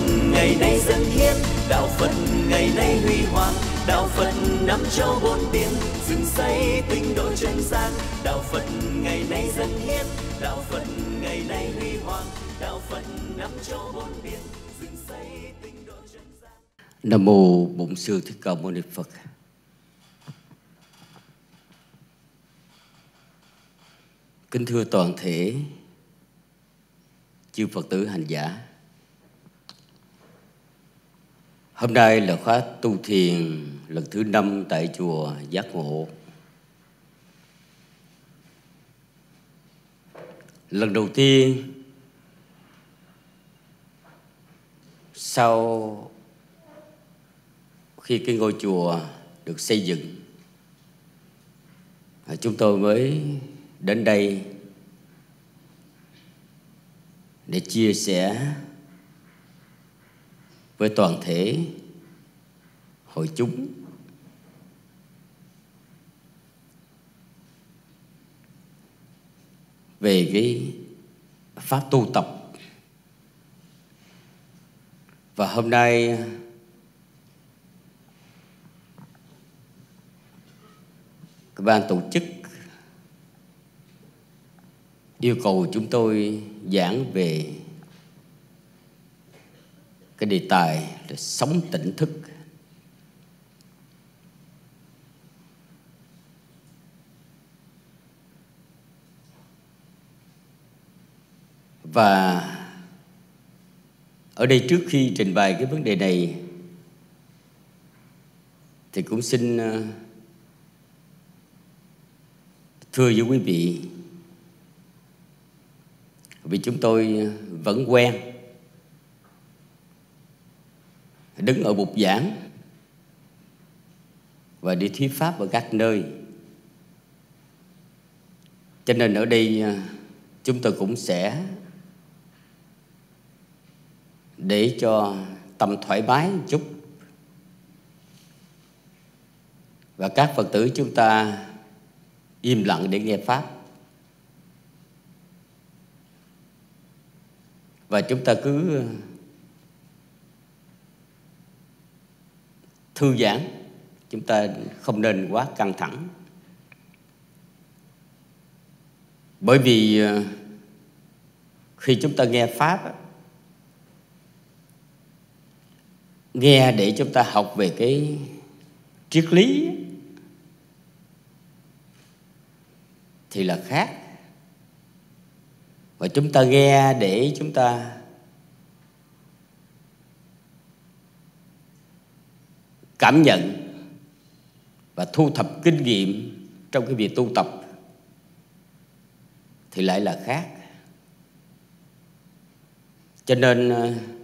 ngày nay dâng hiến, đạo Phật ngày nay huy hoàng, đạo Phật năm châu bốn biển, dựng xây tinh độ chân gian. Đạo Phật ngày nay dâng hiến, đạo Phật ngày nay huy hoàng, đạo Phật năm châu bốn biển, dựng xây tinh độ chân gian. Nam mô Bổn Sư Thích Ca Mâu Ni Phật. Kính thưa toàn thể chư Phật tử hành giả, hôm nay là khóa tu thiền lần thứ 5 tại chùa Giác Ngộ. Lần đầu tiên sau khi cái ngôi chùa được xây dựng, chúng tôi mới đến đây để chia sẻ với toàn thể hội chúng về cái pháp tu tập. Và hôm nay các ban tổ chức yêu cầu chúng tôi giảng về cái đề tài là sống tỉnh thức. Và ở đây trước khi trình bày cái vấn đề này thì cũng xin thưa với quý vị, vì chúng tôi vẫn quen đứng ở bục giảng và đi thuyết pháp ở các nơi, cho nên ở đây chúng tôi cũng sẽ để cho tâm thoải mái một chút, và các Phật tử chúng ta im lặng để nghe pháp. Và chúng ta cứ thư giãn, chúng ta không nên quá căng thẳng. Bởi vì khi chúng ta nghe pháp, nghe để chúng ta học về cái triết lý thì là khác. Và chúng ta nghe để chúng ta cảm nhận và thu thập kinh nghiệm trong cái việc tu tập thì lại là khác. Cho nên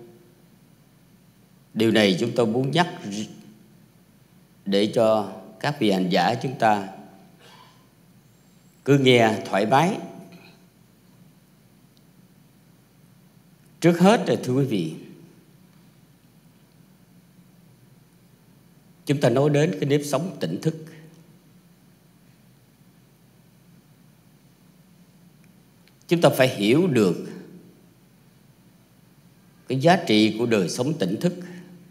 điều này chúng tôi muốn nhắc để cho các vị hành giả chúng ta cứ nghe thoải mái. Trước hết rồi thưa quý vị, chúng ta nói đến cái nếp sống tỉnh thức. Chúng ta phải hiểu được cái giá trị của đời sống tỉnh thức,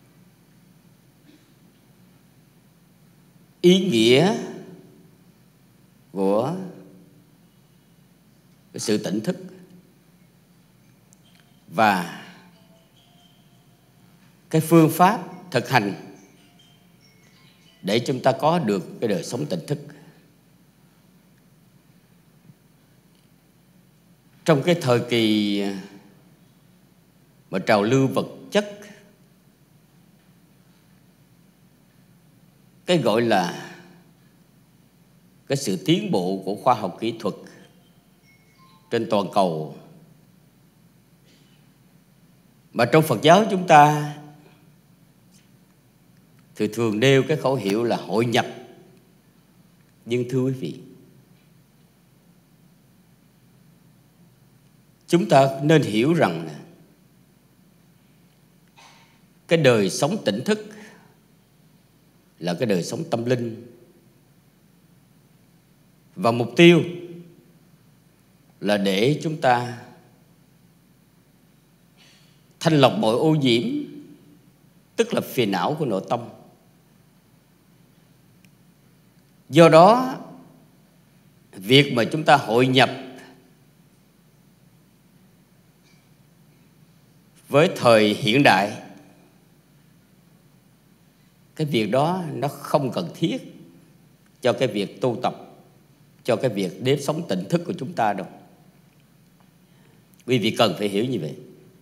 ý nghĩa của cái sự tỉnh thức, và cái phương pháp thực hành để chúng ta có được cái đời sống tỉnh thức. Trong cái thời kỳ mà trào lưu vật chất, cái gọi là cái sự tiến bộ của khoa học kỹ thuật trên toàn cầu, mà trong Phật giáo chúng ta thì thường nêu cái khẩu hiệu là hội nhập. Nhưng thưa quý vị, chúng ta nên hiểu rằng cái đời sống tỉnh thức là cái đời sống tâm linh, và mục tiêu là để chúng ta thanh lọc mọi ô nhiễm, tức là phiền não của nội tâm. Do đó, việc mà chúng ta hội nhập với thời hiện đại, cái việc đó nó không cần thiết cho cái việc tu tập, cho cái việc nếp sống tỉnh thức của chúng ta đâu. Quý vị cần phải hiểu như vậy.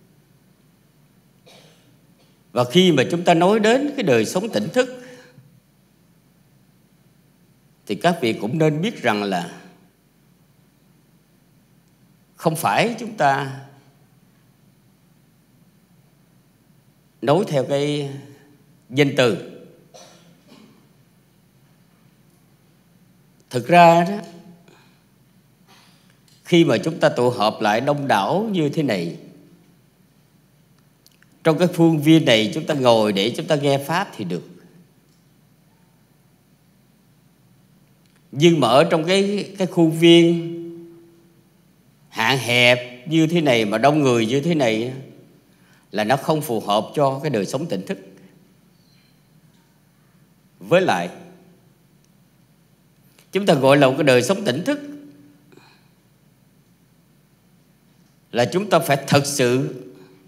Và khi mà chúng ta nói đến cái đời sống tỉnh thức thì các vị cũng nên biết rằng là không phải chúng ta nói theo cái danh từ. Thực ra đó, khi mà chúng ta tụ họp lại đông đảo như thế này, trong cái khuôn viên này chúng ta ngồi để chúng ta nghe Pháp thì được. Nhưng mà ở trong cái khuôn viên hạn hẹp như thế này mà đông người như thế này là nó không phù hợp cho cái đời sống tỉnh thức. Với lại, chúng ta gọi là một cái đời sống tỉnh thức là chúng ta phải thật sự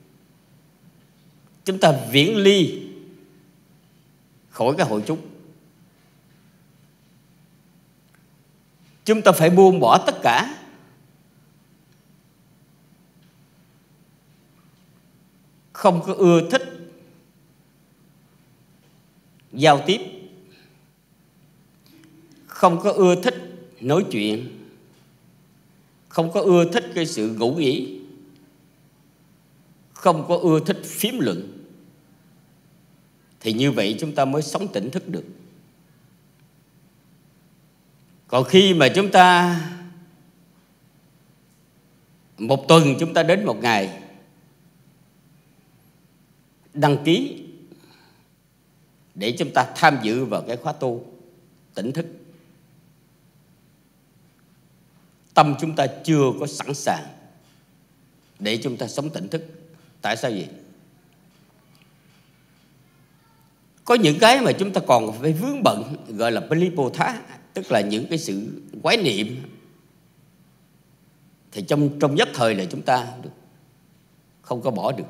chúng ta viễn ly khỏi cái hội chúng. Chúng ta phải buông bỏ tất cả. Không có ưa thích giao tiếp, không có ưa thích nói chuyện, không có ưa thích cái sự ngủ nghỉ, không có ưa thích phím luận, thì như vậy chúng ta mới sống tỉnh thức được. Còn khi mà chúng ta một tuần chúng ta đến một ngày đăng ký để chúng ta tham dự vào cái khóa tu tỉnh thức, tâm chúng ta chưa có sẵn sàng để chúng ta sống tỉnh thức. Tại sao vậy? Có những cái mà chúng ta còn phải vướng bận, gọi là Palipotha, tức là những cái sự quái niệm, thì trong nhất thời là chúng ta không có bỏ được.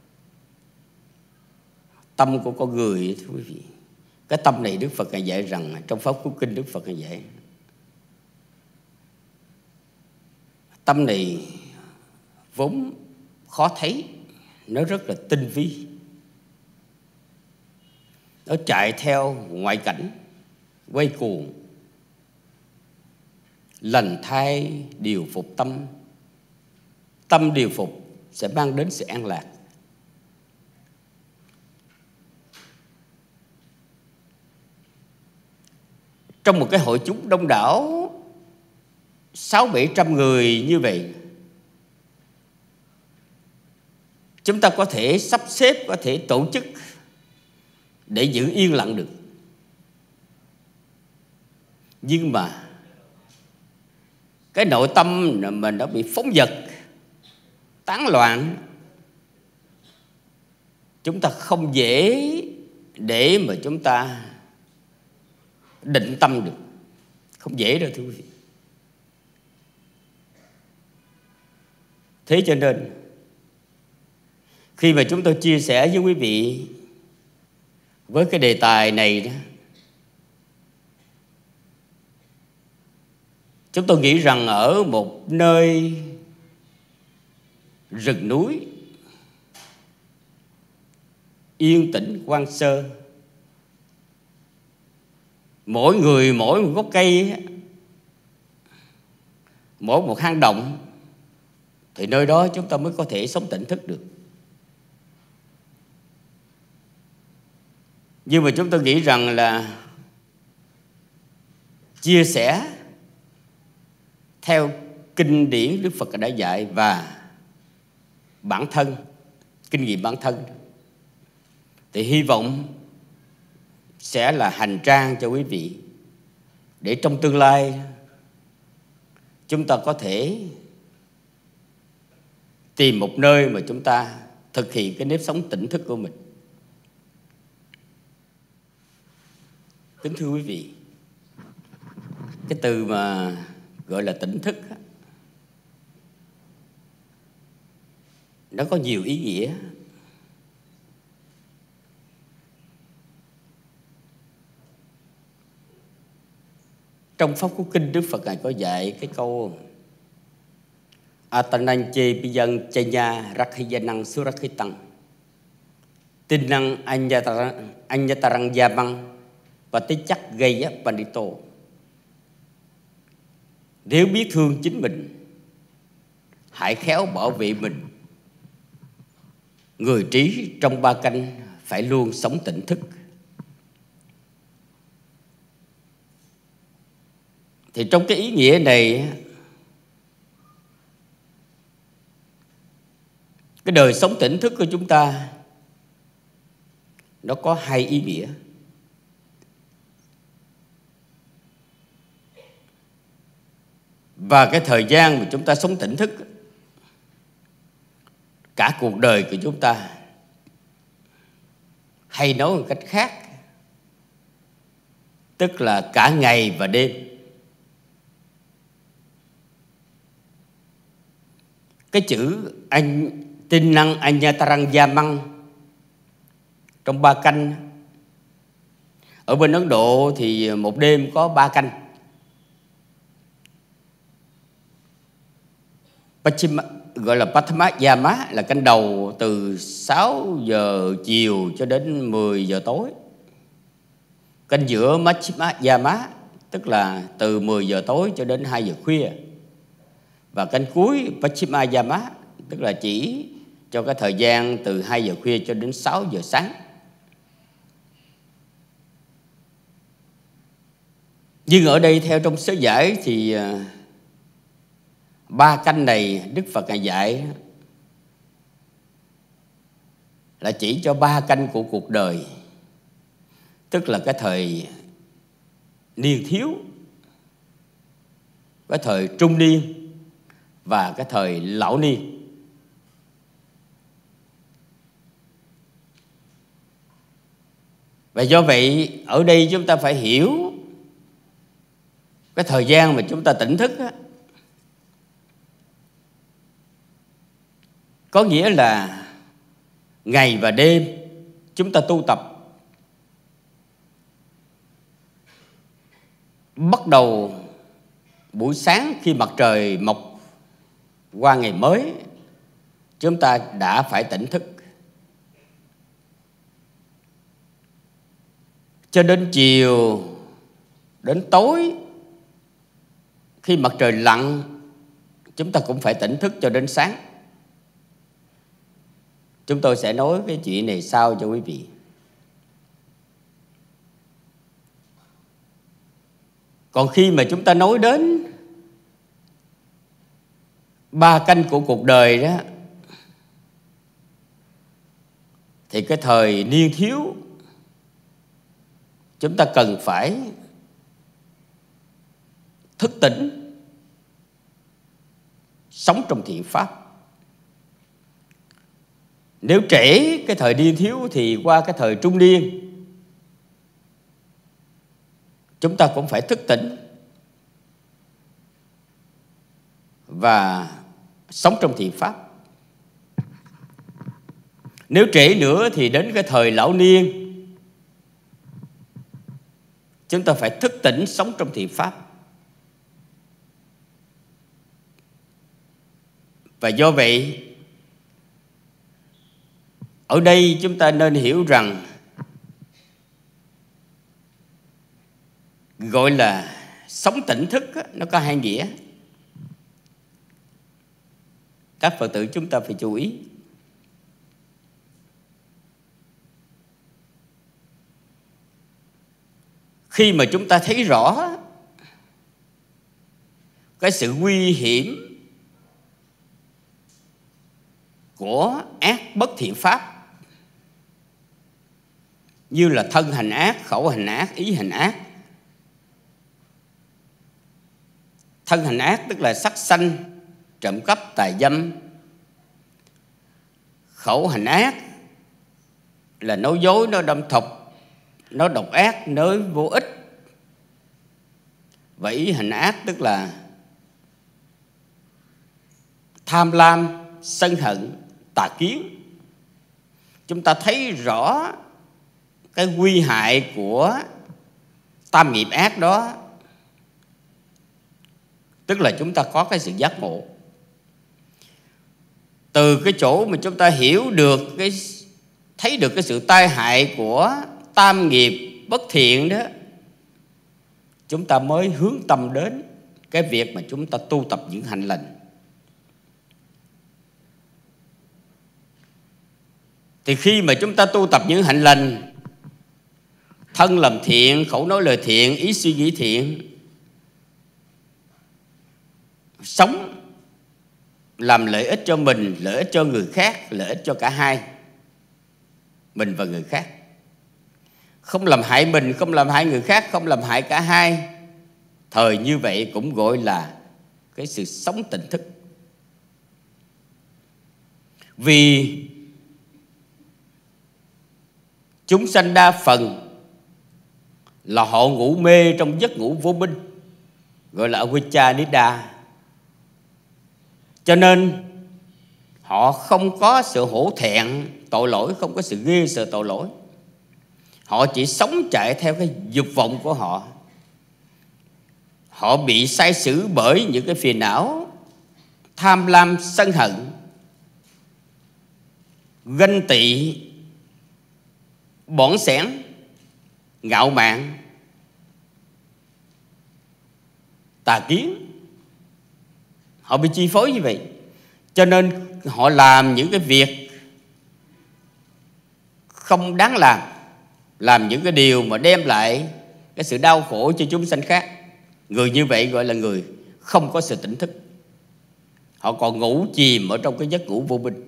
Tâm của con người, thưa quý vị, cái tâm này Đức Phật ngài dạy rằng, trong Pháp Cú Kinh Đức Phật ngài dạy, tâm này vốn khó thấy, nó rất là tinh vi, nó chạy theo ngoại cảnh, quay cuồng. Lành thay điều phục tâm, tâm điều phục sẽ mang đến sự an lạc. Trong một cái hội chúng đông đảo 600-700 người như vậy, chúng ta có thể sắp xếp, có thể tổ chức để giữ yên lặng được. Nhưng mà cái nội tâm mà nó bị phóng dật, tán loạn, chúng ta không dễ để mà chúng ta định tâm được. Không dễ đâu thưa quý vị. Thế cho nên khi mà chúng tôi chia sẻ với quý vị với cái đề tài này đó, chúng tôi nghĩ rằng ở một nơi rừng núi yên tĩnh hoang sơ, mỗi người mỗi một gốc cây, mỗi một hang động, thì nơi đó chúng ta mới có thể sống tỉnh thức được. Nhưng mà chúng tôi nghĩ rằng là chia sẻ theo kinh điển Đức Phật đã dạy và bản thân, kinh nghiệm bản thân, thì hy vọng sẽ là hành trang cho quý vị để trong tương lai chúng ta có thể tìm một nơi mà chúng ta thực hiện cái nếp sống tỉnh thức của mình. Kính thưa quý vị, cái từ mà gọi là tỉnh thức nó có nhiều ý nghĩa. Trong Pháp Cú Kinh, Đức Phật Ngài có dạy cái câu Atananche Piyan Chanya Rakhiyanang Surakhitang Tinang Anyatarang Yamang Patichak Gaya Pandito. Nếu biết thương chính mình, hãy khéo bảo vệ mình. Người trí trong ba canh phải luôn sống tỉnh thức. Thì trong cái ý nghĩa này, cái đời sống tỉnh thức của chúng ta nó có hai ý nghĩa. Và cái thời gian mà chúng ta sống tỉnh thức, cả cuộc đời của chúng ta, hay nói một cách khác, tức là cả ngày và đêm. Cái chữ tin năng anyatarang yamang trong ba canh, ở bên Ấn Độ thì một đêm có 3 canh. Gọi là Pathama Yama là canh đầu từ 6 giờ chiều cho đến 10 giờ tối. Canh giữa Machima Yama tức là từ 10 giờ tối cho đến 2 giờ khuya. Và canh cuối Pachima Yama tức là chỉ cho cái thời gian từ 2 giờ khuya cho đến 6 giờ sáng. Nhưng ở đây theo trong sớ giải thì 3 canh này Đức Phật Ngài dạy là chỉ cho 3 canh của cuộc đời, tức là cái thời niên thiếu, cái thời trung niên và cái thời lão niên. Và do vậy ở đây chúng ta phải hiểu cái thời gian mà chúng ta tỉnh thức á, có nghĩa là ngày và đêm chúng ta tu tập. Bắt đầu buổi sáng khi mặt trời mọc qua ngày mới, chúng ta đã phải tỉnh thức. Cho đến chiều, đến tối, khi mặt trời lặn, chúng ta cũng phải tỉnh thức cho đến sáng. Chúng tôi sẽ nói cái chuyện này sau cho quý vị. Còn khi mà chúng ta nói đến 3 canh của cuộc đời đó, thì cái thời niên thiếu chúng ta cần phải thức tỉnh, sống trong thiện pháp. Nếu trễ cái thời niên thiếu thì qua cái thời trung niên chúng ta cũng phải thức tỉnh và sống trong thiện pháp. Nếu trễ nữa thì đến cái thời lão niên chúng ta phải thức tỉnh, sống trong thiện pháp. Và do vậy ở đây chúng ta nên hiểu rằng gọi là sống tỉnh thức nó có hai nghĩa. Các Phật tử chúng ta phải chú ý. Khi mà chúng ta thấy rõ cái sự nguy hiểm của ác bất thiện pháp, như là thân hành ác, khẩu hành ác, ý hành ác. Thân hành ác tức là sát sanh, trộm cắp, tà dâm, khẩu hành ác là nói dối, nói đâm thọc, nói độc ác, nói vô ích. Và ý hành ác tức là tham lam, sân hận, tà kiến. Chúng ta thấy rõ cái nguy hại của tam nghiệp ác đó, tức là chúng ta có cái sự giác ngộ. Từ cái chỗ mà chúng ta hiểu được thấy được cái sự tai hại của tam nghiệp bất thiện đó, chúng ta mới hướng tâm đến cái việc mà chúng ta tu tập những hạnh lành. Thì khi mà chúng ta tu tập những hạnh lành, thân làm thiện, khẩu nói lời thiện, ý suy nghĩ thiện, sống làm lợi ích cho mình, lợi ích cho người khác, lợi ích cho cả hai, mình và người khác. Không làm hại mình, không làm hại người khác, không làm hại cả hai. Thời như vậy cũng gọi là cái sự sống tỉnh thức. Vì chúng sanh đa phần là họ ngủ mê trong giấc ngủ vô minh, gọi là avijja nidra. Cho nên họ không có sự hổ thẹn tội lỗi, không có sự ghê sợ tội lỗi. Họ chỉ sống chạy theo cái dục vọng của họ. Họ bị sai sử bởi những cái phiền não tham lam, sân hận, ganh tị, bỏng sẻn, ngạo mạn, tà kiến. Họ bị chi phối như vậy. Cho nên họ làm những cái việc không đáng làm những cái điều mà đem lại cái sự đau khổ cho chúng sanh khác. Người như vậy gọi là người không có sự tỉnh thức. Họ còn ngủ chìm ở trong cái giấc ngủ vô minh.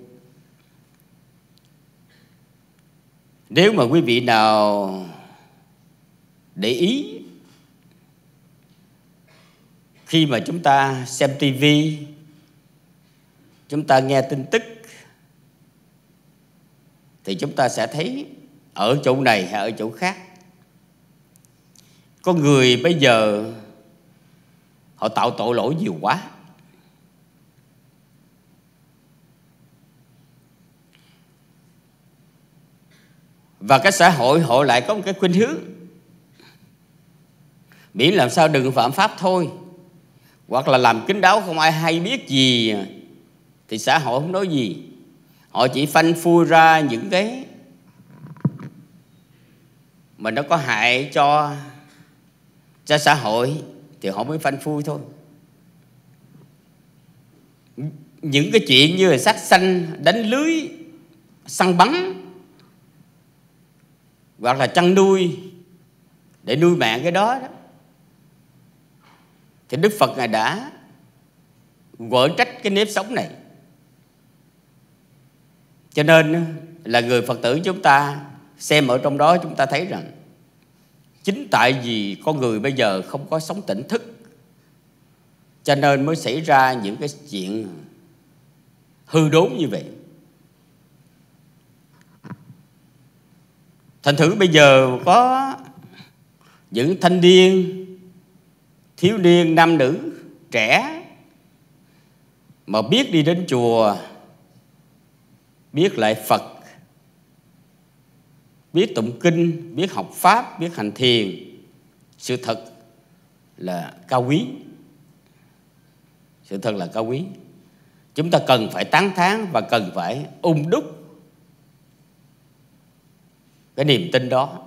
Nếu mà quý vị nào để ý, khi mà chúng ta xem tivi, chúng ta nghe tin tức, thì chúng ta sẽ thấy ở chỗ này hay ở chỗ khác, có người bây giờ họ tạo tội lỗi nhiều quá. Và cái xã hội họ lại có một cái khuynh hướng miễn làm sao đừng phạm pháp thôi, hoặc là làm kín đáo không ai hay biết gì thì xã hội không nói gì. Họ chỉ phanh phui ra những cái mà nó có hại cho xã hội thì họ mới phanh phui thôi. Những cái chuyện như là sát sanh, đánh lưới, săn bắn, hoặc là chăn nuôi để nuôi mạng cái đó, thì Đức Phật Ngài đã quở trách cái nếp sống này. Cho nên là người Phật tử chúng ta xem ở trong đó, chúng ta thấy rằng chính tại vì con người bây giờ không có sống tỉnh thức, cho nên mới xảy ra những cái chuyện hư đốn như vậy. Thành thử bây giờ có những thanh niên, thiếu niên, nam nữ, trẻ mà biết đi đến chùa, biết lại Phật, biết tụng kinh, biết học Pháp, biết hành thiền, sự thật là cao quý. Sự thật là cao quý. Chúng ta cần phải tán thán và cần phải đúc cái niềm tin đó.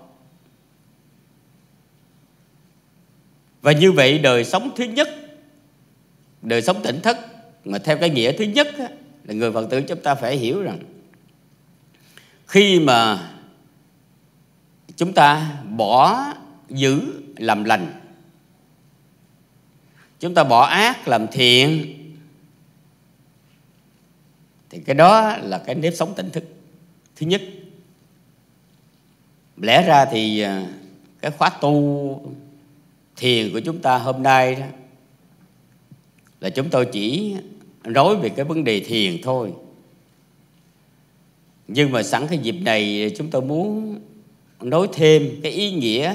Và như vậy đời sống thứ nhất, đời sống tỉnh thức, mà theo cái nghĩa thứ nhất là người Phật tử chúng ta phải hiểu rằng khi mà chúng ta bỏ dữ làm lành, chúng ta bỏ ác làm thiện, thì cái đó là cái nếp sống tỉnh thức thứ nhất. Lẽ ra thì cái khóa tu thiền của chúng ta hôm nay đó là chúng tôi chỉ nói về cái vấn đề thiền thôi. Nhưng mà sẵn cái dịp này chúng tôi muốn nói thêm cái ý nghĩa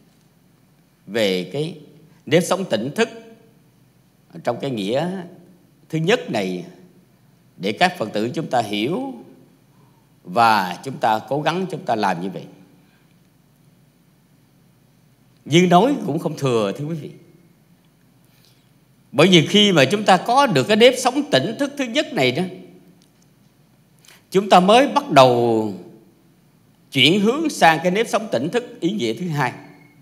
về cái nếp sống tỉnh thức trong cái nghĩa thứ nhất này, để các Phật tử chúng ta hiểu và chúng ta cố gắng chúng ta làm như vậy. Nhưng nói cũng không thừa, thưa quý vị. Bởi vì khi mà chúng ta có được cái nếp sống tỉnh thức thứ nhất này đó, chúng ta mới bắt đầu chuyển hướng sang cái nếp sống tỉnh thức ý nghĩa thứ hai.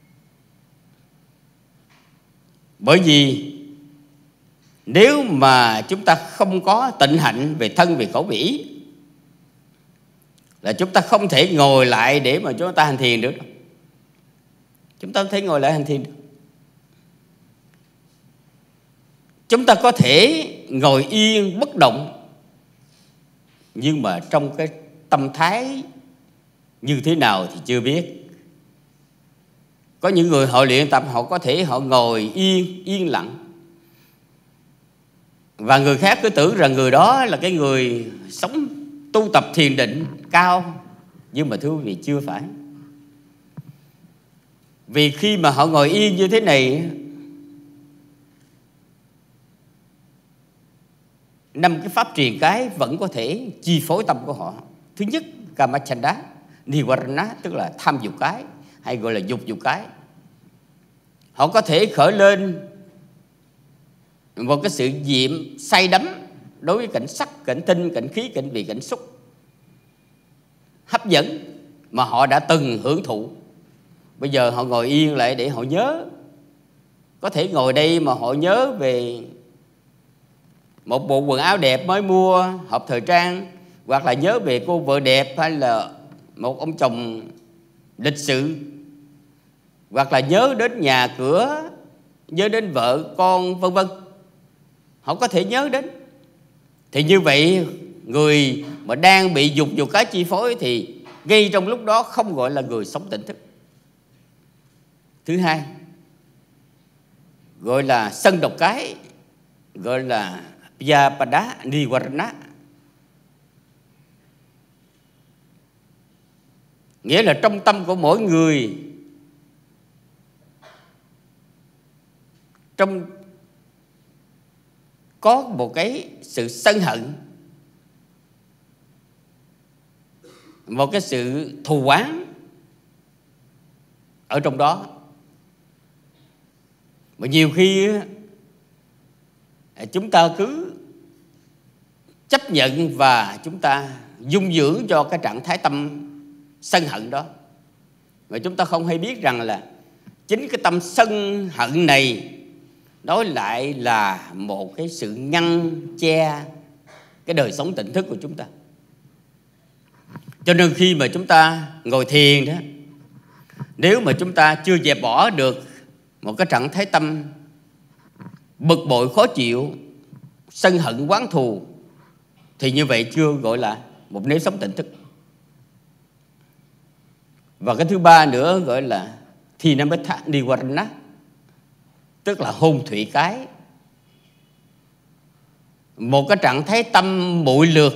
Bởi vì nếu mà chúng ta không có tịnh hạnh về thân, về khẩu, về ý, là chúng ta không thể ngồi lại để mà chúng ta hành thiền được. Chúng ta không thể ngồi lại hành thiền được. Chúng ta có thể ngồi yên bất động, nhưng mà trong cái tâm thái như thế nào thì chưa biết. Có những người họ luyện tập, họ có thể họ ngồi yên lặng, và người khác cứ tưởng rằng người đó là cái người sống tu tập thiền định cao. Nhưng mà thưa quý vị, chưa phải. Vì khi mà họ ngồi yên như thế này, 5 cái pháp truyền cái vẫn có thể chi phối tâm của họ. Thứ nhất, Kamachanda, Nivarana, tức là tham dục cái, hay gọi là dục cái. Họ có thể khởi lên một cái sự diệm say đắm đối với cảnh sắc, cảnh tinh, cảnh khí, cảnh vị, cảnh xúc hấp dẫn mà họ đã từng hưởng thụ. Bây giờ họ ngồi yên lại để họ nhớ. Có thể ngồi đây mà họ nhớ về một bộ quần áo đẹp mới mua, hộp thời trang, hoặc là nhớ về cô vợ đẹp, hay là một ông chồng lịch sự, hoặc là nhớ đến nhà cửa, nhớ đến vợ con, vân vân. Họ có thể nhớ đến. Thì như vậy, người mà đang bị dục cái chi phối thì ngay trong lúc đó không gọi là người sống tỉnh thức. Thứ hai, gọi là sân độc cái, gọi là Vyapada Nivarana. Nghĩa là trong tâm của mỗi người, trong có một cái sự sân hận, một cái sự thù oán ở trong đó. Mà nhiều khi chúng ta cứ chấp nhận và chúng ta dung dưỡng cho cái trạng thái tâm sân hận đó, mà chúng ta không hay biết rằng là chính cái tâm sân hận này đó lại là một cái sự ngăn che cái đời sống tỉnh thức của chúng ta. Cho nên khi mà chúng ta ngồi thiền đó, nếu mà chúng ta chưa dẹp bỏ được một cái trạng thái tâm bực bội, khó chịu, sân hận, oán thù, thì như vậy chưa gọi là một nếp sống tỉnh thức. Và cái thứ ba nữa gọi là Thinamatha Nivarana, tức là hôn thủy cái. Một cái trạng thái tâm muội lược,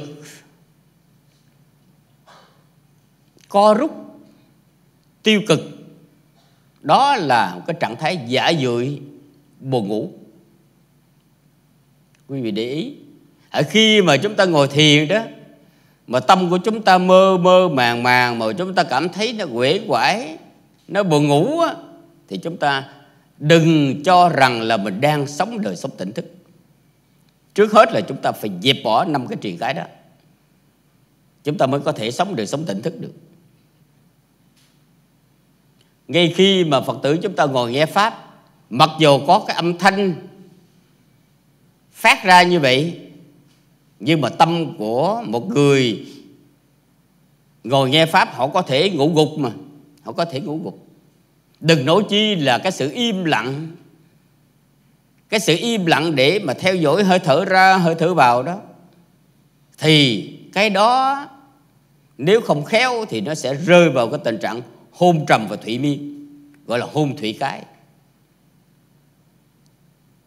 co rút, tiêu cực. Đó là một cái trạng thái dã dụi, buồn ngủ. Quý vị để ý, ở khi mà chúng ta ngồi thiền đó, mà tâm của chúng ta mơ mơ màng màng, mà chúng ta cảm thấy nó uể oải, nó buồn ngủ á, thì chúng ta đừng cho rằng là mình đang sống đời sống tỉnh thức. Trước hết là chúng ta phải dẹp bỏ 5 cái truyền cái đó, chúng ta mới có thể sống đời sống tỉnh thức được. Ngay khi mà Phật tử chúng ta ngồi nghe Pháp, mặc dù có cái âm thanh phát ra như vậy, nhưng mà tâm của một người ngồi nghe Pháp, họ có thể ngủ gục mà. Họ có thể ngủ gục. Đừng nói chi là cái sự im lặng. Cái sự im lặng để mà theo dõi hơi thở ra, hơi thở vào đó, thì cái đó nếu không khéo thì nó sẽ rơi vào cái tình trạng hôn trầm và thủy miên, gọi là hôn thủy cái.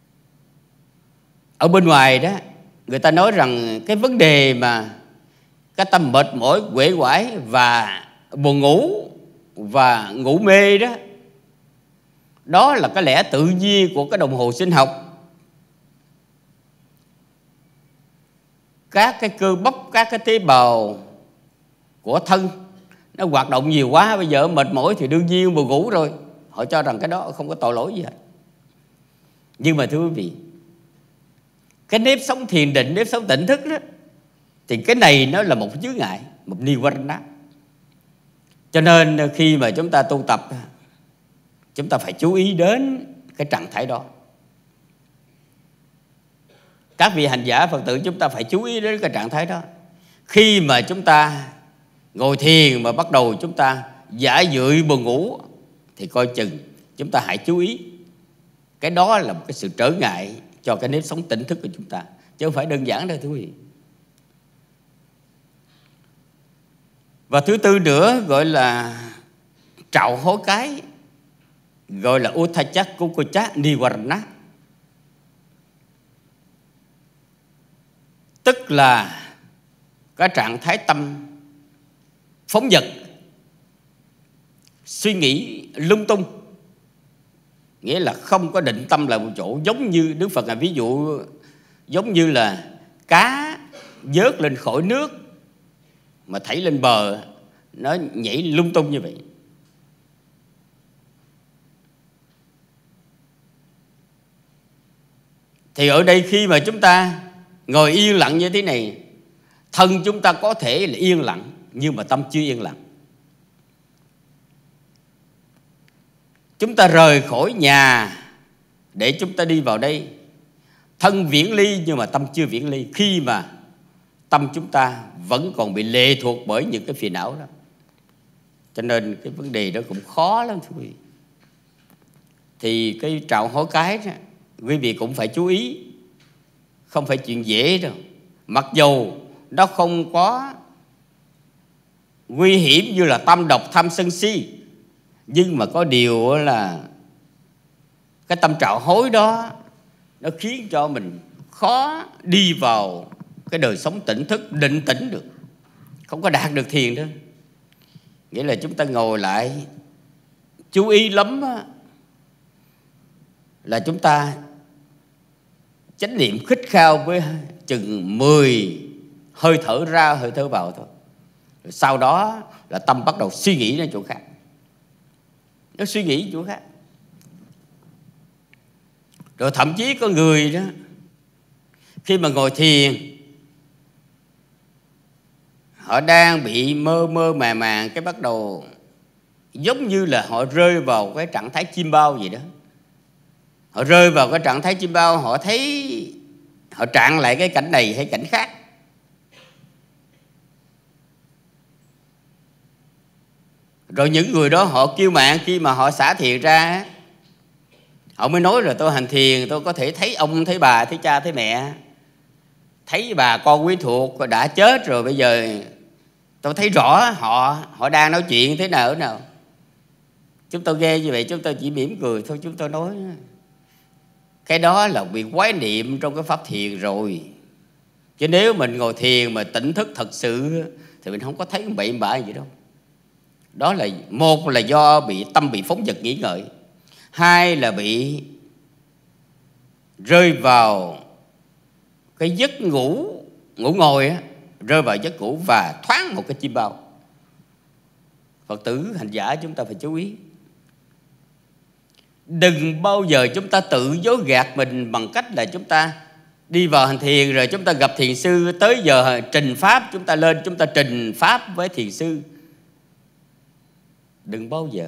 Ở bên ngoài đó, người ta nói rằng cái vấn đề mà cái tâm mệt mỏi, uể oải và buồn ngủ và ngủ mê đó, đó là cái lẽ tự nhiên của cái đồng hồ sinh học. Các cái cơ bắp, các cái tế bào của thân nó hoạt động nhiều quá, bây giờ mệt mỏi thì đương nhiên buồn ngủ rồi. Họ cho rằng cái đó không có tội lỗi gì hết. Nhưng mà thưa quý vị, cái nếp sống thiền định, nếp sống tỉnh thức đó, thì cái này nó là một chướng ngại, một nirvana. Cho nên khi mà chúng ta tu tập, chúng ta phải chú ý đến cái trạng thái đó. Các vị hành giả Phật tử chúng ta phải chú ý đến cái trạng thái đó. Khi mà chúng ta ngồi thiền mà bắt đầu chúng ta giả dưỡi buồn ngủ thì coi chừng chúng ta hãy chú ý. Cái đó là một cái sự trở ngại cho cái nếp sống tỉnh thức của chúng ta, chứ không phải đơn giản đâu thưa quý vị. Và thứ tư nữa gọi là trạo hối cái, gọi là Uthajja Nivarana. Tức là cái trạng thái tâm phóng dật, suy nghĩ lung tung, nghĩa là không có định tâm lại một chỗ. Giống như Đức Phật là ví dụ, giống như là cá vớt lên khỏi nước mà thảy lên bờ, nó nhảy lung tung như vậy. Thì ở đây khi mà chúng ta ngồi yên lặng như thế này, thân chúng ta có thể là yên lặng, nhưng mà tâm chưa yên lặng. Chúng ta rời khỏi nhà để chúng ta đi vào đây, thân viễn ly nhưng mà tâm chưa viễn ly, khi mà tâm chúng ta vẫn còn bị lệ thuộc bởi những cái phiền não đó. Cho nên cái vấn đề đó cũng khó lắm thưa quý vị. Thì cái trạo hối cái đó, quý vị cũng phải chú ý, không phải chuyện dễ đâu. Mặc dù nó không có nguy hiểm như là tâm độc, tham sân si, nhưng mà có điều là cái tâm trạo hối đó nó khiến cho mình khó đi vào cái đời sống tỉnh thức, định tĩnh được, không có đạt được thiền đâu. Nghĩa là chúng ta ngồi lại chú ý lắm á, là chúng ta chánh niệm khích khao với chừng 10 hơi thở ra, hơi thở vào thôi. Rồi sau đó là tâm bắt đầu suy nghĩ đến chỗ khác. Nó suy nghĩ chỗ khác. Rồi thậm chí có người đó, khi mà ngồi thiền, họ đang bị mơ mơ màng, cái bắt đầu giống như là họ rơi vào cái trạng thái chim bao vậy đó. Họ rơi vào cái trạng thái chim bao, họ thấy, họ trạng lại cái cảnh này hay cảnh khác. Rồi những người đó họ kiêu mạn, khi mà họ xả thiền ra, họ mới nói là tôi hành thiền, tôi có thể thấy ông, thấy bà, thấy cha, thấy mẹ, thấy bà con quyến thuộc đã chết rồi, bây giờ tôi thấy rõ họ đang nói chuyện thế nào ở nào. Chúng tôi nghe như vậy, chúng tôi chỉ mỉm cười thôi. Chúng tôi nói cái đó là bị quái niệm trong cái pháp thiền rồi. Chứ nếu mình ngồi thiền mà tỉnh thức thật sự thì mình không có thấy bậy bạ gì đâu. Đó là một là do tâm bị phóng dật nghĩ ngợi, hai là bị rơi vào cái giấc ngủ ngồi á, rơi vào giấc ngủ và thoáng một cái chim bao. Phật tử hành giả chúng ta phải chú ý, đừng bao giờ chúng ta tự dối gạt mình bằng cách là chúng ta đi vào hành thiền rồi chúng ta gặp thiền sư, tới giờ trình pháp chúng ta lên chúng ta trình pháp với thiền sư. Đừng bao giờ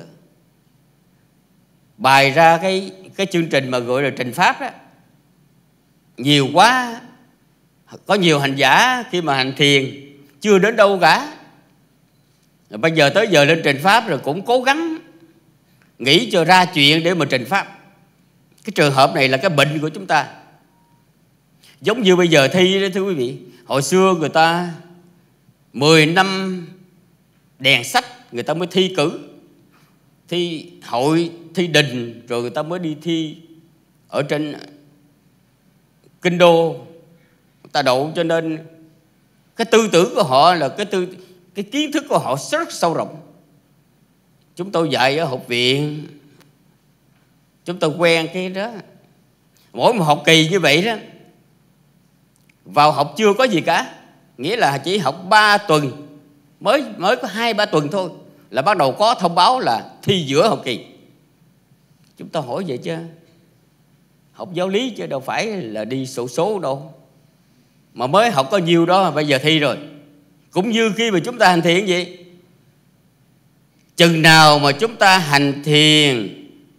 bày ra cái chương trình mà gọi là trình pháp đó nhiều quá. Có nhiều hành giả khi mà hành thiền chưa đến đâu cả, rồi bây giờ tới giờ lên trình pháp rồi cũng cố gắng nghĩ cho ra chuyện để mà trình pháp. Cái trường hợp này là cái bệnh của chúng ta. Giống như bây giờ thi đó thưa quý vị. Hồi xưa người ta 10 năm đèn sách người ta mới thi cử, thi hội, thi đình, rồi người ta mới đi thi ở trên kinh đô, người ta đậu. Cho nên Cái tư tưởng của họ là cái kiến thức của họ rất sâu rộng. Chúng tôi dạy ở học viện, chúng tôi quen cái đó. Mỗi một học kỳ như vậy đó, vào học chưa có gì cả, nghĩa là chỉ học 3 tuần, mới có 2-3 tuần thôi là bắt đầu có thông báo là thi giữa học kỳ. Chúng ta hỏi vậy chứ học giáo lý chứ đâu phải là đi số đâu, mà mới học có nhiêu đó mà bây giờ thi rồi. Cũng như khi mà chúng ta hành thiền vậy, chừng nào mà chúng ta hành thiền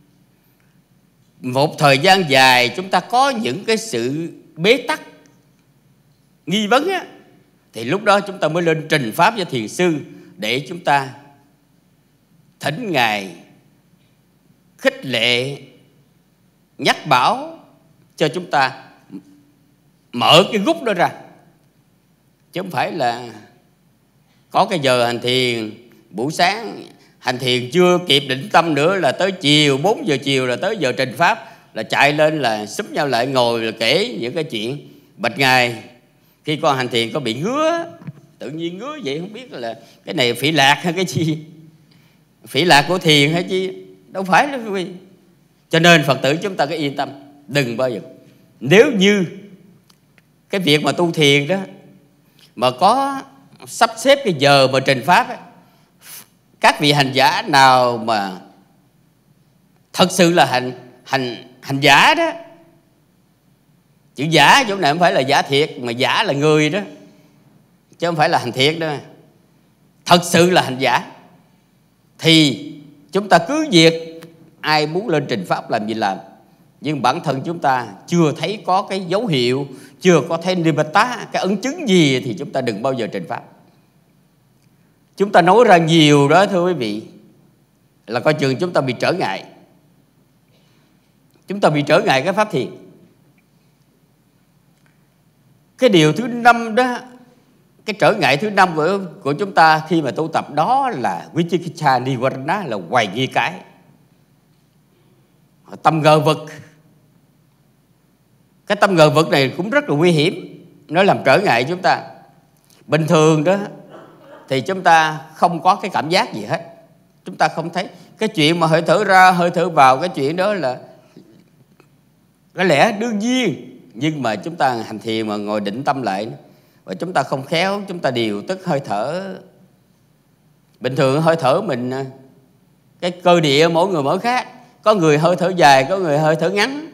một thời gian dài, chúng ta có những cái sự bế tắc, nghi vấn á, thì lúc đó chúng ta mới lên trình pháp với thiền sư để chúng ta thỉnh Ngài khích lệ, nhắc bảo cho chúng ta mở cái gút đó ra. Chứ không phải là có cái giờ hành thiền buổi sáng, hành thiền chưa kịp định tâm nữa là tới chiều, 4 giờ chiều là tới giờ trình pháp, là chạy lên là xúm nhau lại ngồi là kể những cái chuyện. Bạch Ngài, khi con hành thiền con bị ngứa, tự nhiên ngứa vậy, không biết là cái này phỉ lạc hay cái gì, phỉ lạc của thiền hay chi, đâu phải đâu quý vị. Cho nên Phật tử chúng ta cứ yên tâm, đừng bao giờ, nếu như cái việc mà tu thiền đó mà có sắp xếp cái giờ mà trình pháp ấy, các vị hành giả nào mà thật sự là hành giả đó, chữ giả chỗ này không phải là giả thiệt, mà giả là người đó, chứ không phải là hành thiệt đó. Thật sự là hành giả thì chúng ta cứ việc ai muốn lên trình pháp làm gì làm, nhưng bản thân chúng ta chưa thấy có cái dấu hiệu, chưa có thấy nimitta, cái ấn chứng gì thì chúng ta đừng bao giờ trình pháp. Chúng ta nói ra nhiều đó thưa quý vị, là coi chừng chúng ta bị trở ngại. Chúng ta bị trở ngại cái pháp thiền. Cái điều thứ 5 đó, cái trở ngại thứ 5 của chúng ta khi mà tu tập đó là Vicikicca Nivarana, là hoài nghi cái, tâm ngờ vực. Cái tâm ngờ vực này cũng rất là nguy hiểm, nó làm trở ngại chúng ta. Bình thường đó thì chúng ta không có cái cảm giác gì hết, chúng ta không thấy cái chuyện mà hơi thở ra hơi thở vào, cái chuyện đó là cái lẽ đương nhiên. Nhưng mà chúng ta hành thiền mà ngồi định tâm lại và chúng ta không khéo, chúng ta điều tức hơi thở. Bình thường hơi thở mình, cái cơ địa mỗi người mỗi khác, có người hơi thở dài, có người hơi thở ngắn.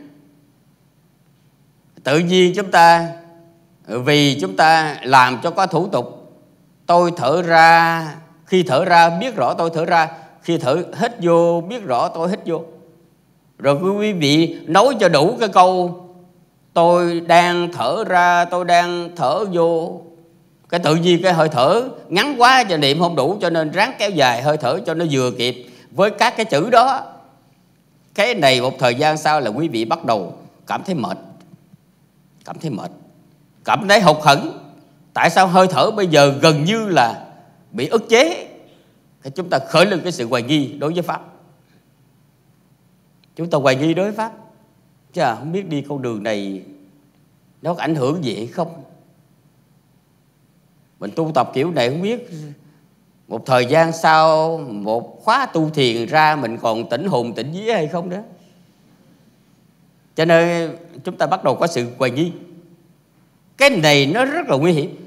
Tự nhiên chúng ta, vì chúng ta làm cho có thủ tục, tôi thở ra, khi thở ra biết rõ tôi thở ra, khi thở hít vô biết rõ tôi hít vô. Rồi quý vị nói cho đủ cái câu tôi đang thở ra, tôi đang thở vô, cái tự nhiên cái hơi thở ngắn quá cho niệm không đủ, cho nên ráng kéo dài hơi thở cho nó vừa kịp với các cái chữ đó. Cái này một thời gian sau là quý vị bắt đầu cảm thấy mệt, cảm thấy hụt hẫng. Tại sao hơi thở bây giờ gần như là bị ức chế? Thì chúng ta khởi lên cái sự hoài nghi đối với pháp. Chúng ta hoài nghi đối với pháp, chứ không biết đi con đường này nó có ảnh hưởng gì hay không. Mình tu tập kiểu này không biết một thời gian sau, một khóa tu thiền ra mình còn tỉnh hồn tỉnh vía hay không đó. Cho nên chúng ta bắt đầu có sự hoài nghi. Cái này nó rất là nguy hiểm.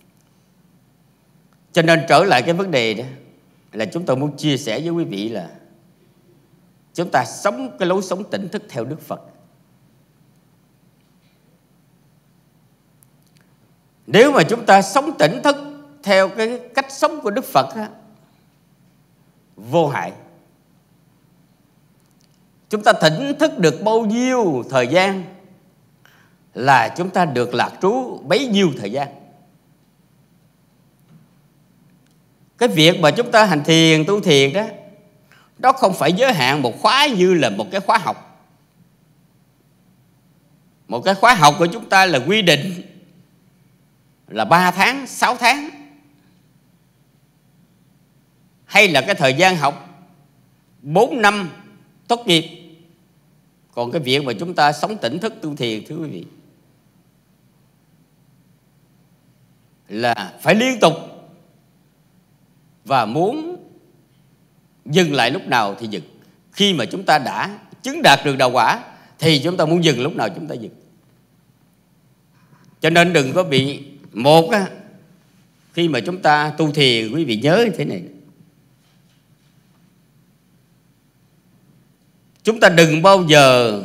Cho nên trở lại cái vấn đề đó là chúng tôi muốn chia sẻ với quý vị là chúng ta sống cái lối sống tỉnh thức theo Đức Phật. Nếu mà chúng ta sống tỉnh thức theo cái cách sống của Đức Phật á, vô hại. Chúng ta tỉnh thức được bao nhiêu thời gian là chúng ta được lạc trú bấy nhiêu thời gian. Cái việc mà chúng ta hành thiền, tu thiền đó, đó không phải giới hạn một khóa như là một cái khóa học. Một cái khóa học của chúng ta là quy định là 3 tháng, 6 tháng. Hay là cái thời gian học 4 năm tốt nghiệp. Còn cái việc mà chúng ta sống tỉnh thức tu thiền, thưa quý vị, là phải liên tục, và muốn dừng lại lúc nào thì dừng. Khi mà chúng ta đã chứng đạt được đạo quả thì chúng ta muốn dừng lúc nào chúng ta dừng. Cho nên đừng có bị một á, khi mà chúng ta tu thiền, quý vị nhớ như thế này: chúng ta đừng bao giờ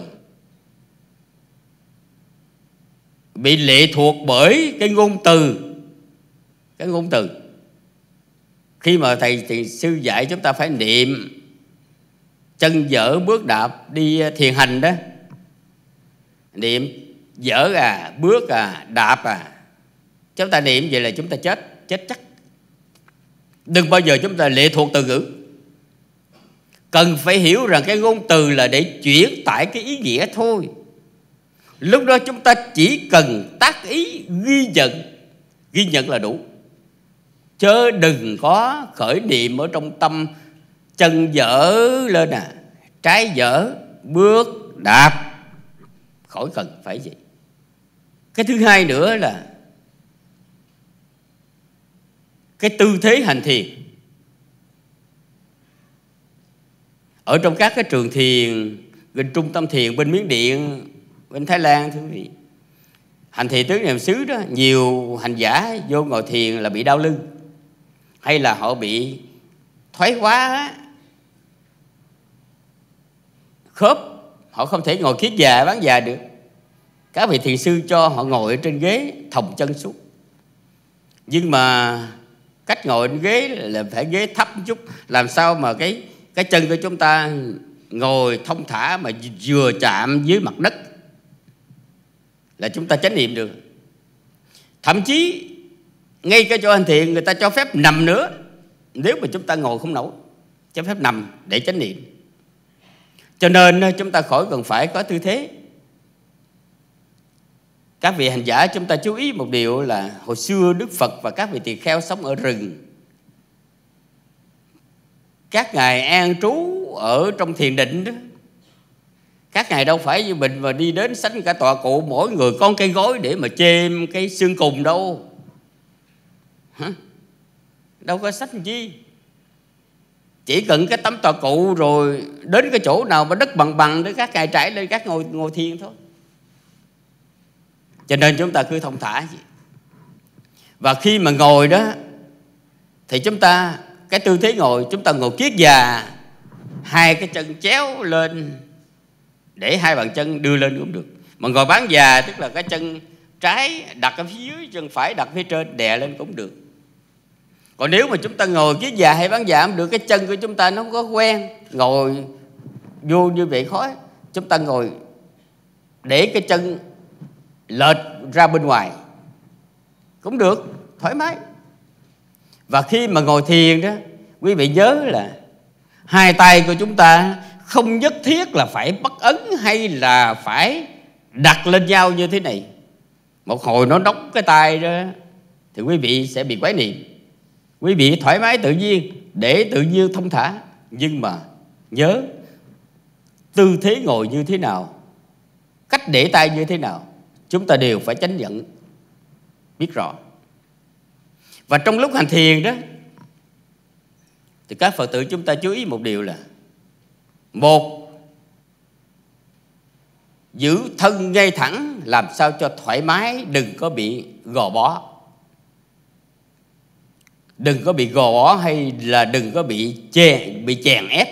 bị lệ thuộc bởi cái ngôn từ. Cái ngôn từ khi mà thầy sư dạy chúng ta phải niệm chân dở bước đạp đi thiền hành đó, niệm dở à, bước à, đạp à, chúng ta niệm vậy là chúng ta chết chắc. Đừng bao giờ chúng ta lệ thuộc từ ngữ. Cần phải hiểu rằng cái ngôn từ là để chuyển tải cái ý nghĩa thôi. Lúc đó chúng ta chỉ cần tác ý ghi nhận là đủ. Chớ đừng có khởi niệm ở trong tâm chân dở lên à, trái dở, bước đạp, khỏi cần phải vậy. Cái thứ hai nữa là cái tư thế hành thiền. Ở trong các cái trường thiền, bên trung tâm thiền bên Miến Điện, bên Thái Lan, thưa quý vị, hành thiền tứ niệm xứ đó, nhiều hành giả vô ngồi thiền là bị đau lưng, hay là họ bị thoái hóa khớp, họ không thể ngồi kiết già bán già được. Các vị thiền sư cho họ ngồi trên ghế thòng chân xuống, nhưng mà cách ngồi trên ghế là phải ghế thấp một chút, làm sao mà cái chân của chúng ta ngồi thông thả mà vừa chạm dưới mặt đất là chúng ta chánh niệm được. Thậm chí ngay cái chỗ hành thiền người ta cho phép nằm nữa, nếu mà chúng ta ngồi không nổi, cho phép nằm để chánh niệm. Cho nên chúng ta khỏi cần phải có tư thế. Các vị hành giả chúng ta chú ý một điều là hồi xưa Đức Phật và các vị tỳ kheo sống ở rừng, các ngài an trú ở trong thiền định đó, các ngài đâu phải như mình mà đi đến sánh cả tọa cụ mỗi người con cây gối để mà chêm cái xương cùn đâu. Hả? Đâu có sách chi. Chỉ cần cái tấm tọa cụ rồi đến cái chỗ nào mà đất bằng để các ngài trải lên các ngồi thiền thôi. Cho nên chúng ta cứ thông thả vậy. Và khi mà ngồi đó thì chúng ta, cái tư thế ngồi, chúng ta ngồi kiết già, hai cái chân chéo lên để hai bàn chân đưa lên cũng được. Mà ngồi bán già tức là cái chân trái đặt ở phía dưới, chân phải đặt phía trên đè lên cũng được. Còn nếu mà chúng ta ngồi kiết già hay bán già không được, cái chân của chúng ta nó không có quen, ngồi vô như vậy khó. Chúng ta ngồi để cái chân lệch ra bên ngoài cũng được, thoải mái. Và khi mà ngồi thiền đó, quý vị nhớ là hai tay của chúng ta không nhất thiết là phải bắt ấn hay là phải đặt lên nhau như thế này. Một hồi nó nóng cái tay đó thì quý vị sẽ bị quái niệm. Quý vị thoải mái tự nhiên, để tự nhiên thông thả. Nhưng mà nhớ tư thế ngồi như thế nào, cách để tay như thế nào, chúng ta đều phải chánh nhận, biết rõ. Và trong lúc hành thiền đó thì các Phật tử chúng ta chú ý một điều là: một, giữ thân ngay thẳng, làm sao cho thoải mái, đừng có bị gò bó. Đừng có bị gò bó hay là đừng có bị chèn ép.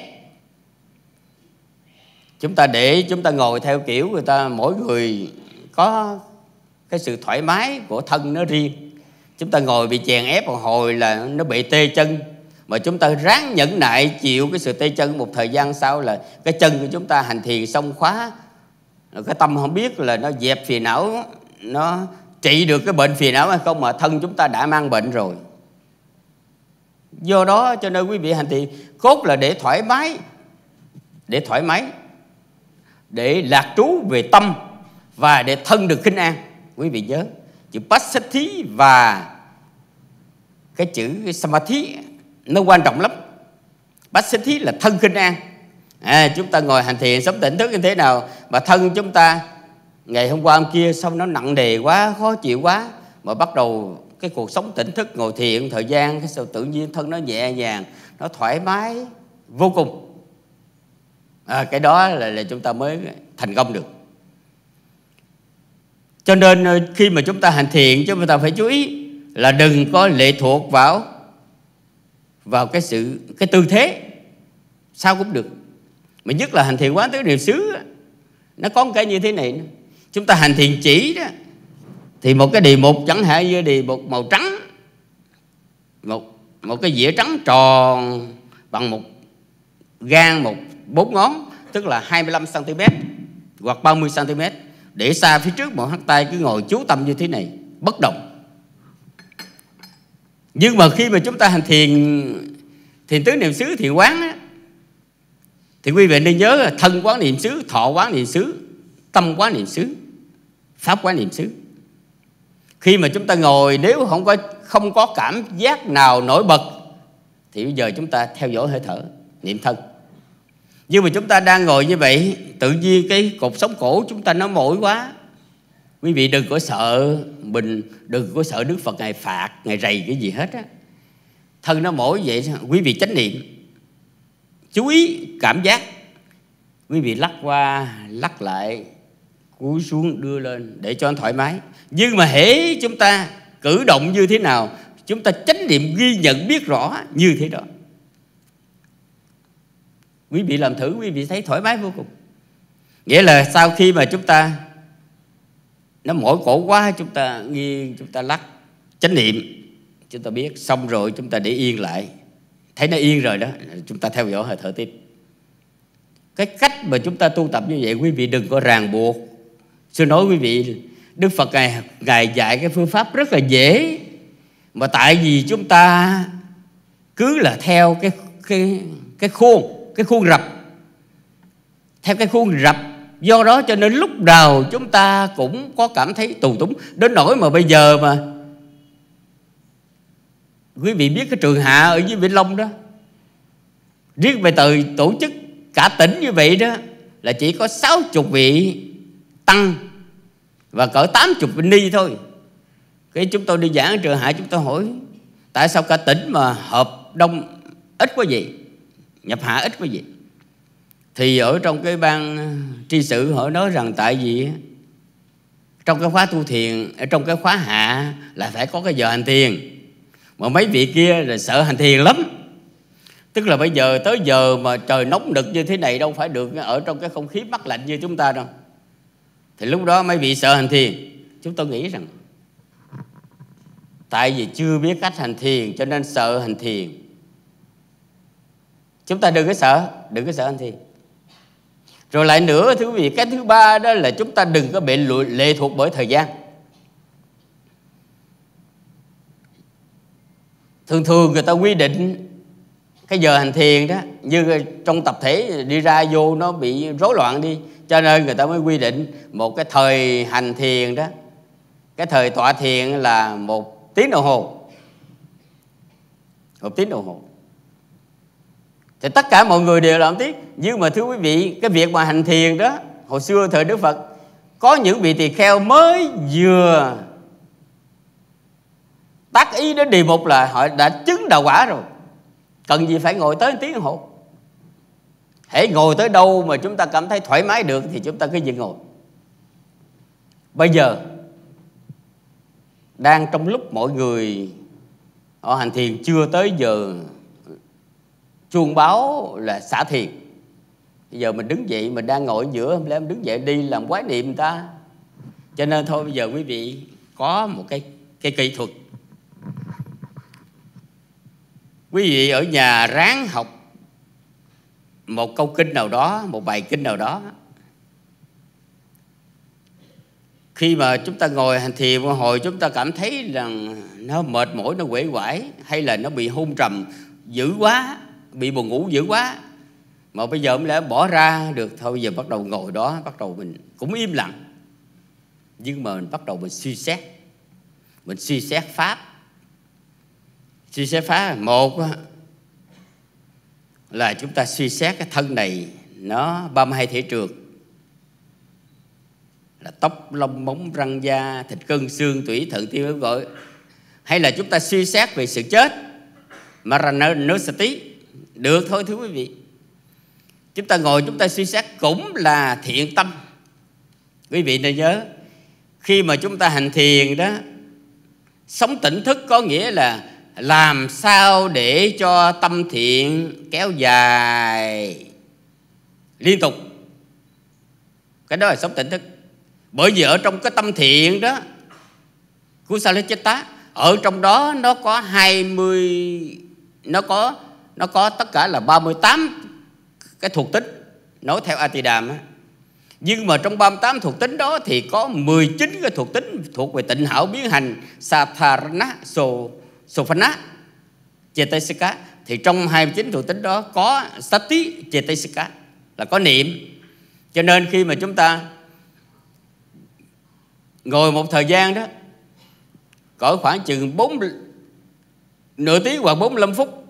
Chúng ta để chúng ta ngồi theo kiểu người ta, mỗi người có cái sự thoải mái của thân nó riêng. Chúng ta ngồi bị chèn ép một hồi là nó bị tê chân, mà chúng ta ráng nhẫn nại chịu cái sự tê chân, một thời gian sau là cái chân của chúng ta hành thiền xong khóa, cái tâm không biết là nó dẹp phiền não, nó trị được cái bệnh phiền não hay không, mà thân chúng ta đã mang bệnh rồi. Do đó cho nên quý vị hành thiền cốt là để thoải mái, để lạc trú về tâm và để thân được khinh an. Quý vị nhớ chữ Passathi và cái chữ Samadhi nó quan trọng lắm. Passathi là thân khinh an. Chúng ta ngồi hành thiền sống tỉnh thức như thế nào mà thân chúng ta ngày hôm qua hôm kia xong nó nặng nề quá, khó chịu quá, mà bắt đầu cái cuộc sống tỉnh thức, ngồi thiền thời gian, cái sao tự nhiên thân nó nhẹ nhàng, nó thoải mái vô cùng. Cái đó là chúng ta mới thành công được. Cho nên khi mà chúng ta hành thiền, chúng ta phải chú ý là đừng có lệ thuộc vào cái tư thế sao cũng được. Mà nhất là hành thiền quán tứ niệm xứ, nó có một cái như thế này. Chúng ta hành thiền chỉ đó, thì một cái đề mục chẳng hạn như đề mục màu trắng, một cái dĩa trắng tròn bằng một gang 4 ngón, tức là 25 cm hoặc 30 cm, để xa phía trước một hắt tay, cứ ngồi chú tâm như thế này, bất động. Nhưng mà khi mà chúng ta hành thiền tứ niệm xứ, thiền quán á, thì quý vị nên nhớ là thân quán niệm xứ, thọ quán niệm xứ, tâm quán niệm xứ, pháp quán niệm xứ. Khi mà chúng ta ngồi, nếu không có cảm giác nào nổi bật thì bây giờ chúng ta theo dõi hơi thở, niệm thân. Nhưng mà chúng ta đang ngồi như vậy, tự nhiên cái cột sống cổ chúng ta nó mỏi quá. Quý vị đừng có sợ đừng có sợ Đức Phật Ngài phạt, Ngài rầy cái gì hết á. Thân nó mỏi vậy, quý vị chánh niệm, chú ý cảm giác. Quý vị lắc qua, lắc lại, cúi xuống, đưa lên để cho nó thoải mái. Nhưng mà hễ chúng ta cử động như thế nào, chúng ta chánh niệm ghi nhận biết rõ như thế đó. Quý vị làm thử, quý vị thấy thoải mái vô cùng. Nghĩa là sau khi mà chúng ta nó mỏi cổ quá, chúng ta nghiêng, chúng ta lắc, chánh niệm, chúng ta biết. Xong rồi chúng ta để yên lại, thấy nó yên rồi đó, chúng ta theo dõi hơi thở tiếp. Cái cách mà chúng ta tu tập như vậy, quý vị đừng có ràng buộc. Sư nói quý vị, Đức Phật Ngài dạy cái phương pháp rất là dễ, mà tại vì chúng ta cứ là theo cái khuôn rập, theo cái khuôn rập. Do đó cho nên lúc đầu chúng ta cũng có cảm thấy tù túng, đến nỗi mà bây giờ mà quý vị biết cái trường hạ ở dưới Vĩnh Long đó, riêng về từ tổ chức cả tỉnh như vậy đó, là chỉ có 60 vị tăng và cỡ 80 vị ni thôi. Cái chúng tôi đi giảng ở trường hạ, chúng tôi hỏi tại sao cả tỉnh mà hợp đông ít quá vậy, nhập hạ ít quá vậy. Thì ở trong cái ban tri sự họ nói rằng tại vì trong cái khóa tu thiền, ở trong cái khóa hạ là phải có cái giờ hành thiền, mà mấy vị kia là sợ hành thiền lắm. Tức là bây giờ tới giờ mà trời nóng nực như thế này đâu phải được ở trong cái không khí mát lạnh như chúng ta đâu. Thì lúc đó mấy vị sợ hành thiền. Chúng tôi nghĩ rằng tại vì chưa biết cách hành thiền cho nên sợ hành thiền. Chúng ta đừng có sợ hành thiền. Rồi lại nữa thưa quý vị, cái thứ ba đó là chúng ta đừng có bị lệ thuộc bởi thời gian. Thường người ta quy định cái giờ hành thiền đó, như trong tập thể đi ra vô nó bị rối loạn đi, cho nên người ta mới quy định một cái thời hành thiền đó, cái thời tọa thiền là 1 tiếng đồng hồ. 1 tiếng đồng hồ. Thì tất cả mọi người đều làm tiếc. Nhưng mà thưa quý vị, cái việc mà hành thiền đó, hồi xưa thời Đức Phật, có những vị tỳ kheo mới vừa tác ý đến đề mục là họ đã chứng đạo quả rồi, cần gì phải ngồi tới 1 tiếng đồng hồ. Hãy ngồi tới đâu mà chúng ta cảm thấy thoải mái được thì chúng ta cứ việc ngồi. Bây giờ đang trong lúc mọi người họ hành thiền chưa tới giờ chuông báo là xả thiền. Bây giờ mình đứng dậy, mình đang ngồi ở giữa, không lẽ mình đứng dậy đi làm quái niệm người ta. Cho nên thôi bây giờ quý vị có một cái kỹ thuật. Quý vị ở nhà ráng học một câu kinh nào đó, một bài kinh nào đó. Khi mà chúng ta ngồi hành thiền một hồi, chúng ta cảm thấy rằng nó mệt mỏi, nó uể oải, hay là nó bị hôn trầm dữ quá, bị buồn ngủ dữ quá, mà bây giờ mình đã bỏ ra được. Thôi bây giờ bắt đầu ngồi đó, bắt đầu mình cũng im lặng, nhưng mà mình bắt đầu mình suy xét. Mình suy xét pháp. Suy xét pháp một là chúng ta suy xét cái thân này nó 32 thể trược, là tóc, lông, móng, răng, da, thịt, cân, xương, tủy, thận, tiêu, gọi hay là chúng ta suy xét về sự chết, Maranasati, được thôi thưa quý vị. Chúng ta ngồi chúng ta suy xét cũng là thiện tâm. Quý vị nên nhớ, khi mà chúng ta hành thiền đó, sống tỉnh thức có nghĩa là làm sao để cho tâm thiện kéo dài liên tục. Cái đó là sống tỉnh thức. Bởi vì ở trong cái tâm thiện đó, Kusala-citta, ở trong đó nó có 20, nó có tất cả là 38 cái thuộc tính, nói theo Atidam á. Nhưng mà trong 38 thuộc tính đó thì có 19 cái thuộc tính thuộc về tịnh hảo biến hành, Satharana, Sophana, Chetesika. Thì trong 29 thuộc tính đó có Sati, Chetesika, là có niệm. Cho nên khi mà chúng ta ngồi một thời gian đó, cỡ khoảng chừng nửa tiếng hoặc 45 phút,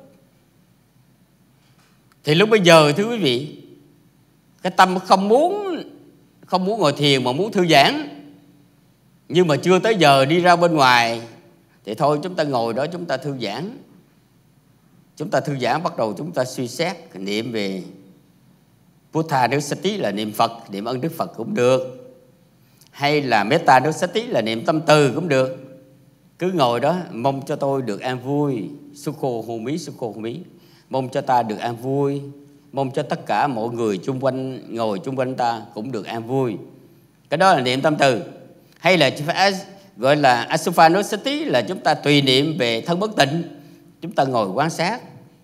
thì lúc bây giờ thưa quý vị, cái tâm không muốn ngồi thiền mà muốn thư giãn, nhưng mà chưa tới giờ đi ra bên ngoài, thì thôi chúng ta ngồi đó chúng ta thư giãn. Chúng ta thư giãn, bắt đầu chúng ta suy xét niệm về Buddha-nusati là niệm Phật, niệm ơn Đức Phật cũng được, hay là Metta-nusati là niệm tâm từ cũng được. Cứ ngồi đó, mong cho tôi được an vui, Sukho Homi, mong cho ta được an vui, mong cho tất cả mọi người chung quanh, ngồi chung quanh ta cũng được an vui. Cái đó là niệm tâm từ. Hay là gọi là Asuphanusati, là chúng ta tùy niệm về thân bất tịnh. Chúng ta ngồi quan sát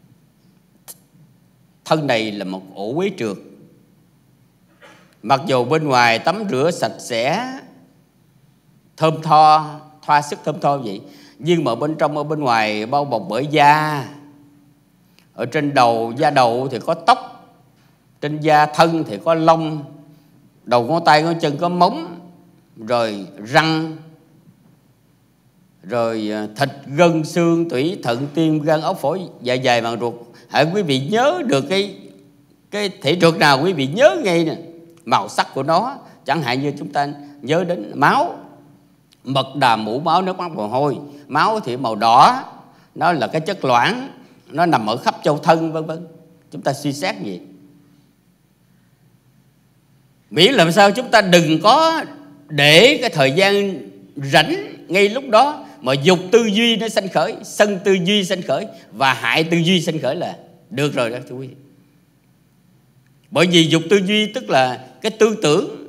thân này là một ổ quế trượt. Mặc dù bên ngoài tắm rửa sạch sẽ, thơm tho, thoa sức thơm tho vậy, nhưng mà bên trong, ở bên ngoài bao bọc bởi da. Ở trên đầu, da đầu thì có tóc, trên da thân thì có lông, đầu ngón tay ngón chân có móng, rồi răng, rồi thịt, gân, xương, tủy, thận, tim, gan, ốc, phổi, dạ dày, màng ruột. Hãy quý vị nhớ được cái thể trượt nào, quý vị nhớ ngay nè màu sắc của nó. Chẳng hạn như chúng ta nhớ đến máu, mật, đàm, mũ máu, nước mắt, mồ hôi. Máu thì màu đỏ, nó là cái chất loãng, nó nằm ở khắp châu thân, vân vân. Chúng ta suy xét gì, miễn làm sao chúng ta đừng có để cái thời gian rảnh ngay lúc đó mà dục tư duy nó sanh khởi, sân tư duy sanh khởi và hại tư duy sanh khởi là được rồi đó thưa quý vị. Bởi vì dục tư duy tức là cái tư tưởng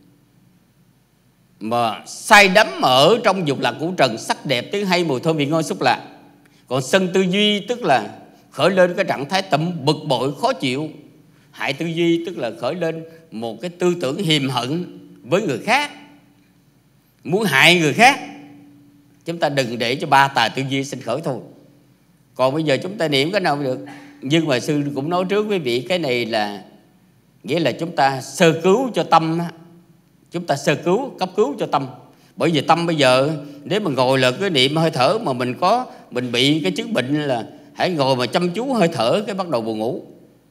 mà say đắm ở trong dục lạc ngũ trần, sắc đẹp, tiếng hay, mùi thơm, vị ngon, xúc lạc. Còn sân tư duy tức là khởi lên cái trạng thái tâm bực bội, khó chịu. Hại tư duy tức là khởi lên một cái tư tưởng hiềm hận với người khác, muốn hại người khác. Chúng ta đừng để cho ba tà tư duy sinh khởi thôi. Còn bây giờ chúng ta niệm cái nào cũng được. Nhưng mà sư cũng nói trước quý vị, cái này là nghĩa là chúng ta sơ cứu cho tâm. Chúng ta sơ cứu, cấp cứu cho tâm. Bởi vì tâm bây giờ nếu mà ngồi là cái niệm hơi thở mà mình bị cái chứng bệnh là hãy ngồi mà chăm chú hơi thở, cái bắt đầu buồn ngủ.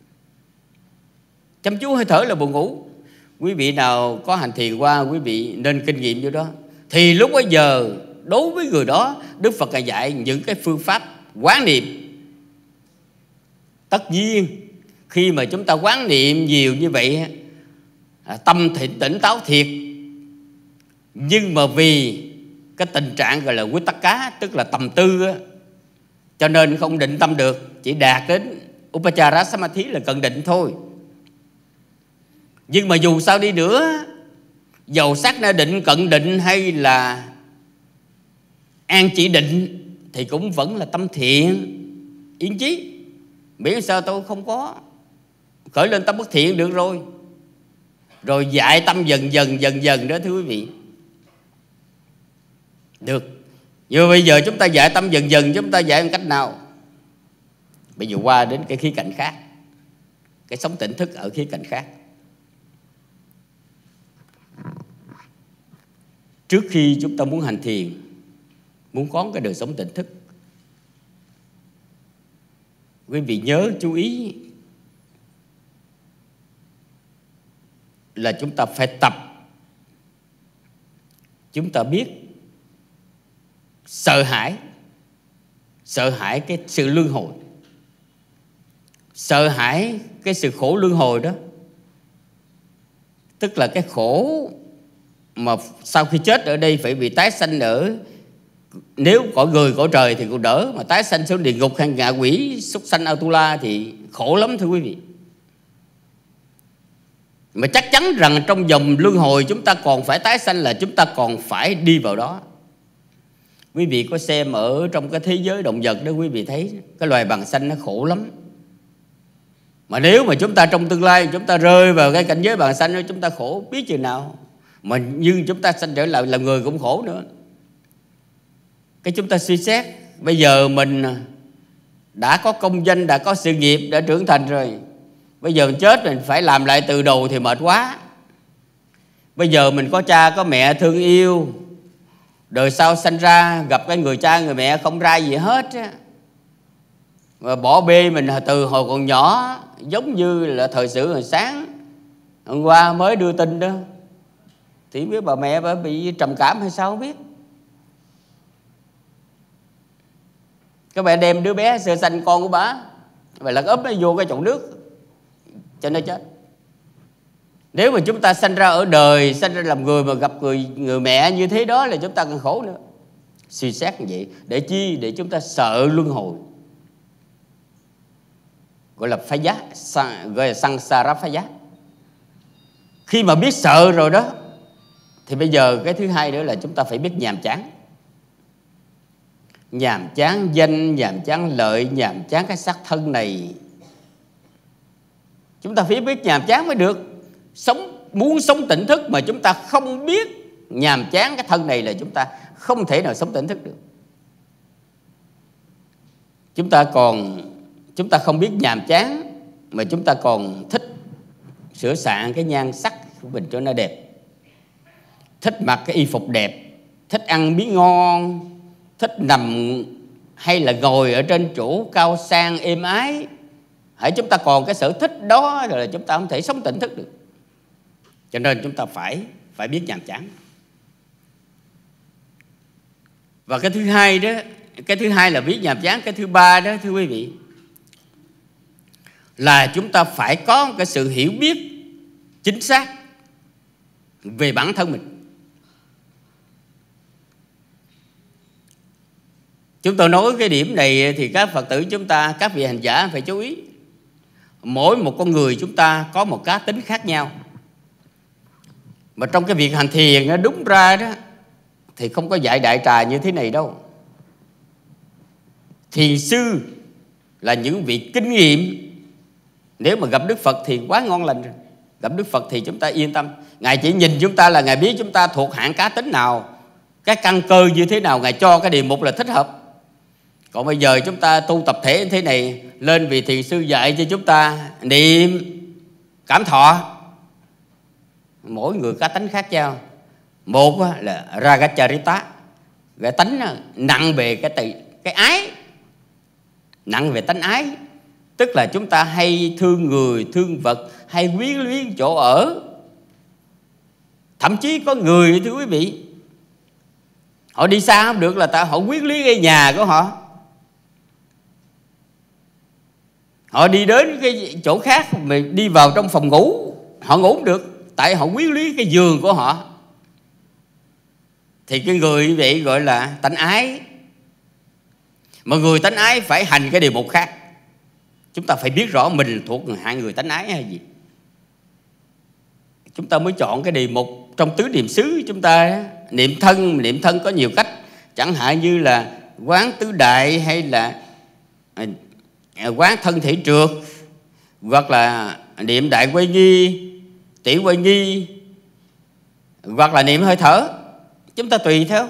Chăm chú hơi thở là buồn ngủ. Quý vị nào có hành thiền qua, quý vị nên kinh nghiệm vô đó. Thì lúc bấy giờ đối với người đó, Đức Phật dạy những cái phương pháp quán niệm. Tất nhiên khi mà chúng ta quán niệm nhiều như vậy, tâm tỉnh táo thiệt. Nhưng mà vì cái tình trạng gọi là quyết tắc cá, tức là tầm tư á, cho nên không định tâm được. Chỉ đạt đến Upachara Samadhi là cận định thôi. Nhưng mà dù sao đi nữa, dầu sát na định, cận định hay là an chỉ định thì cũng vẫn là tâm thiện, yên chí. Miễn sao tôi không có khởi lên tâm bất thiện được rồi. Rồi dạy tâm dần dần đó thưa quý vị. Được. Nhưng bây giờ chúng ta dạy tâm dần dần, chúng ta dạy bằng cách nào? Bây giờ qua đến cái khía cạnh khác, cái sống tỉnh thức ở khía cạnh khác. Trước khi chúng ta muốn hành thiền, muốn có cái đời sống tỉnh thức, quý vị nhớ chú ý là chúng ta phải tập. Chúng ta biết sợ hãi, sợ hãi cái sự luân hồi, sợ hãi cái sự khổ luân hồi đó. Tức là cái khổ mà sau khi chết ở đây phải bị tái sanh ở, nếu cõi người cõi trời thì cũng đỡ, mà tái sanh xuống địa ngục hay ngạ quỷ súc sanh Atula thì khổ lắm thưa quý vị. Mà chắc chắn rằng trong dòng luân hồi chúng ta còn phải tái sanh, là chúng ta còn phải đi vào đó. Quý vị có xem ở trong cái thế giới động vật đó, quý vị thấy cái loài bàng xanh nó khổ lắm. Mà nếu mà chúng ta trong tương lai chúng ta rơi vào cái cảnh giới bàng xanh đó, chúng ta khổ biết chừng nào. Mà nhưng chúng ta sanh trở lại làm người cũng khổ nữa. Cái chúng ta suy xét, bây giờ mình đã có công danh, đã có sự nghiệp, đã trưởng thành rồi, bây giờ mình chết mình phải làm lại từ đầu thì mệt quá. Bây giờ mình có cha có mẹ thương yêu, đời sau sanh ra gặp cái người cha người mẹ không ra gì hết, và bỏ bê mình từ hồi còn nhỏ. Giống như là thời sự hồi sáng hôm qua mới đưa tin đó, thì biết bà mẹ bà bị trầm cảm hay sao không biết. Các bạn đem đứa bé sơ sanh con của bà lật úp nó vô cái chậu nước cho nó chết. Nếu mà chúng ta sanh ra ở đời, sanh ra làm người mà gặp người mẹ như thế đó là chúng ta càng khổ nữa. Suy xét như vậy để chi? Để chúng ta sợ luân hồi, gọi là phá giá, gọi là sangsara phá giá. Khi mà biết sợ rồi đó thì bây giờ cái thứ hai nữa là chúng ta phải biết nhàm chán. Nhàm chán danh, nhàm chán lợi, nhàm chán cái xác thân này. Chúng ta phải biết nhàm chán mới được. Muốn sống tỉnh thức mà chúng ta không biết nhàm chán cái thân này là chúng ta không thể nào sống tỉnh thức được. Chúng ta không biết nhàm chán mà chúng ta còn thích sửa soạn cái nhan sắc của mình cho nó đẹp, thích mặc cái y phục đẹp, thích ăn miếng ngon, thích nằm hay là ngồi ở trên chỗ cao sang êm ái. Hãy chúng ta còn cái sở thích đó rồi là chúng ta không thể sống tỉnh thức được. Cho nên chúng ta phải biết nhàm chán. Và cái thứ hai đó, cái thứ hai là biết nhàm chán. Cái thứ ba đó thưa quý vị, là chúng ta phải có cái sự hiểu biết chính xác về bản thân mình. Chúng tôi nói cái điểm này thì các Phật tử chúng ta, các vị hành giả phải chú ý. Mỗi một con người chúng ta có một cá tính khác nhau. Mà trong cái việc hành thiền nó đúng ra đó thì không có dạy đại trà như thế này đâu. Thiền sư là những vị kinh nghiệm. Nếu mà gặp Đức Phật thì quá ngon lành rồi. Gặp Đức Phật thì chúng ta yên tâm. Ngài chỉ nhìn chúng ta là Ngài biết chúng ta thuộc hạng cá tính nào, cái căn cơ như thế nào, Ngài cho cái đề mục là thích hợp. Còn bây giờ chúng ta tu tập thể như thế này, lên vị thiền sư dạy cho chúng ta niệm cảm thọ. Mỗi người cá tính khác nhau. Một là Ragacharita, cái tánh nặng về cái ái, nặng về tánh ái. Tức là chúng ta hay thương người, thương vật, hay quyến luyến chỗ ở. Thậm chí có người thưa quý vị, họ đi xa không được là họ quyến luyến cái nhà của họ. Họ đi đến cái chỗ khác mà đi vào trong phòng ngủ, họ ngủ không được, tại họ quyến luyến cái giường của họ. Thì cái người như vậy gọi là tánh ái. Mà người tánh ái phải hành cái điều mục khác. Chúng ta phải biết rõ mình thuộc hạng người tánh ái hay gì, chúng ta mới chọn cái đề mục. Trong tứ niệm xứ chúng ta niệm thân có nhiều cách. Chẳng hạn như là quán tứ đại, hay là quán thân thể trượt, hoặc là niệm đại quay nghi, tỷ quay nghi, hoặc là niệm hơi thở. Chúng ta tùy theo.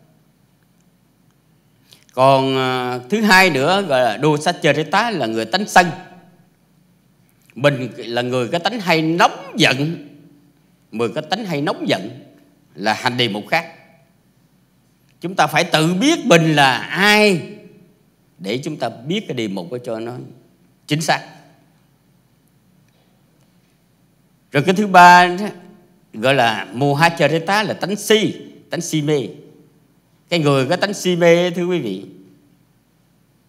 Còn thứ hai nữa gọi là Dosacharita, là người tánh sân. Mình là người có tánh hay nóng giận. Người có tánh hay nóng giận là hành đề mục khác. Chúng ta phải tự biết mình là ai để chúng ta biết cái đề mục cho nó chính xác. Rồi cái thứ ba gọi là Mohacharita, là tánh si, tánh si mê. Cái người có tánh si mê thưa quý vị,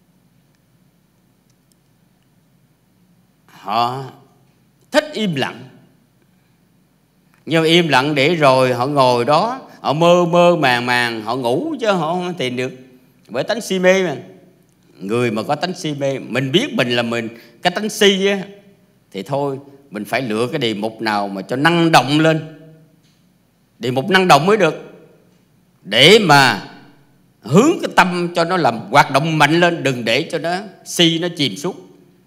họ thích im lặng. Nhưng im lặng để rồi họ ngồi đó, họ mơ mơ màng màng, họ ngủ chứ họ không tìm được. Bởi tánh si mê mà. Người mà có tánh si mê, mình biết mình là mình cái tánh si á, thì thôi mình phải lựa cái đề mục nào mà cho năng động lên. Đề mục năng động mới được, để mà hướng cái tâm cho nó làm hoạt động mạnh lên, đừng để cho nó si, nó chìm xuống.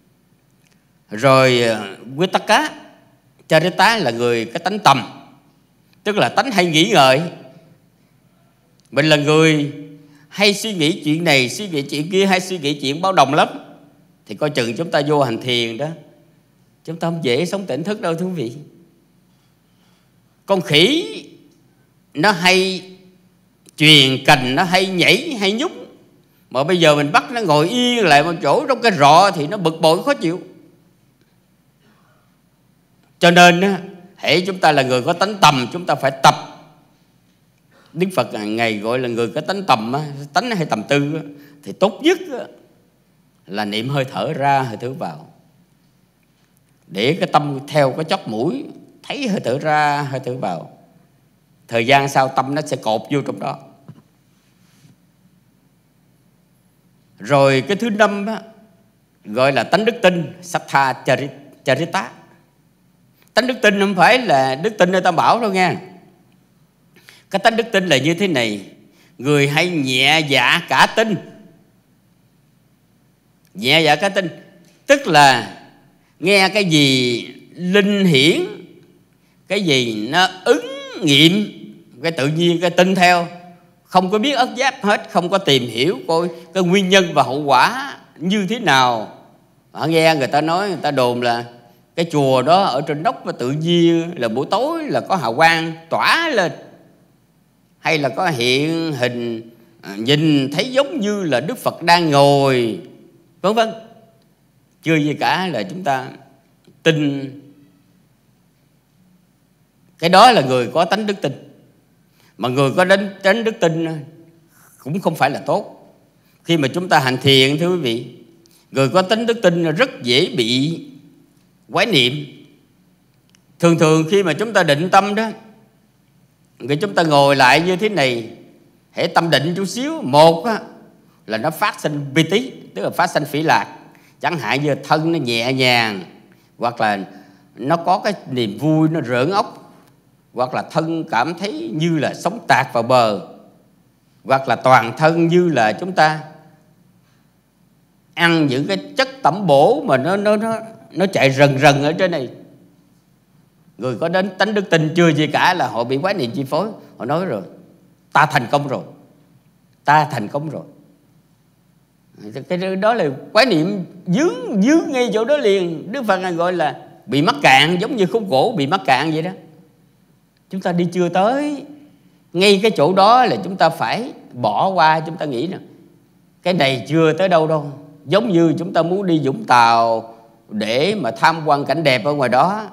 Rồi Vitakka Charita là người cái tánh tầm, tức là tánh hay nghĩ ngợi. Mình là người hay suy nghĩ chuyện này, suy nghĩ chuyện kia, hay suy nghĩ chuyện bao đồng lắm, thì coi chừng chúng ta vô hành thiền đó, chúng ta không dễ sống tỉnh thức đâu thưa quý vị. Con khỉ nó hay truyền cành, nó hay nhảy, hay nhúc, mà bây giờ mình bắt nó ngồi yên lại một chỗ trong cái rọ thì nó bực bội khó chịu. Cho nên hễ chúng ta là người có tánh tầm, chúng ta phải tập. Đức Phật Ngài gọi là người có tánh tầm, tánh hay tầm tư, thì tốt nhất là niệm hơi thở ra, hơi thở vào, để cái tâm theo cái chóp mũi, thấy hơi thở ra, hơi thở vào. Thời gian sau tâm nó sẽ cột vô trong đó. Rồi cái thứ năm đó, gọi là tánh đức tin, Sattha Charita. Tánh đức tin không phải là đức tin nơi Tam Bảo đâu nha. Cái tánh đức tin là như thế này: người hay nhẹ dạ cả tin. Nhẹ dạ cả tin tức là nghe cái gì linh hiển, cái gì nó ứng nghiệm, cái tự nhiên cái tin theo, không có biết ất giáp hết, không có tìm hiểu coi cái nguyên nhân và hậu quả như thế nào. Họ nghe người ta nói, người ta đồn là cái chùa đó ở trên nóc và tự nhiên là buổi tối là có hào quang tỏa lên, hay là có hiện hình nhìn thấy giống như là Đức Phật đang ngồi, vân vân. Chưa gì cả là chúng ta tin. Cái đó là người có tánh đức tin. Mà người có tánh đức tin cũng không phải là tốt. Khi mà chúng ta hành thiền thưa quý vị, người có tánh đức tin rất dễ bị quái niệm. Thường thường khi mà chúng ta định tâm đó, người chúng ta ngồi lại như thế này, hễ tâm định chút xíu, một á, là nó phát sinh piti, tức là phát sinh phỉ lạc. Chẳng hạn như thân nó nhẹ nhàng, hoặc là nó có cái niềm vui, nó rỡn óc, hoặc là thân cảm thấy như là sống tạt vào bờ, hoặc là toàn thân như là chúng ta ăn những cái chất tẩm bổ mà nó chạy rần rần ở trên này. Người có đến tánh đức tin chưa gì cả là họ bị quái niệm chi phối. Họ nói rồi, ta thành công rồi, ta thành công rồi. Cái đó là quái niệm dướng ngay chỗ đó liền. Đức Phật Ngài gọi là bị mắc cạn, giống như khúc gỗ bị mắc cạn vậy đó. Chúng ta đi chưa tới ngay cái chỗ đó là chúng ta phải bỏ qua. Chúng ta nghĩ rằng cái này chưa tới đâu đâu. Giống như chúng ta muốn đi Vũng Tàu để mà tham quan cảnh đẹp ở ngoài đó,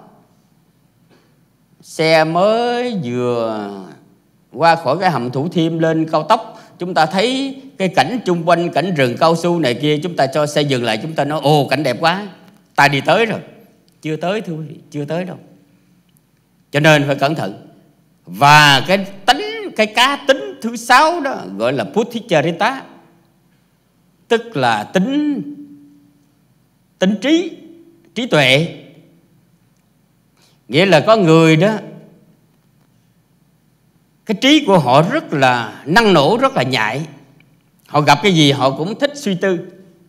xe mới vừa qua khỏi cái hầm Thủ Thiêm lên cao tốc, chúng ta thấy cái cảnh chung quanh, cảnh rừng cao su này kia, chúng ta cho xe dừng lại, chúng ta nói ồ cảnh đẹp quá, ta đi tới rồi. Chưa tới thưa quý vị, chưa tới đâu. Cho nên phải cẩn thận. Và cái cá tính thứ 6 đó gọi là Buddhicharita, tức là tính trí tuệ. Nghĩa là có người đó, cái trí của họ rất là năng nổ, rất là nhạy. Họ gặp cái gì họ cũng thích suy tư.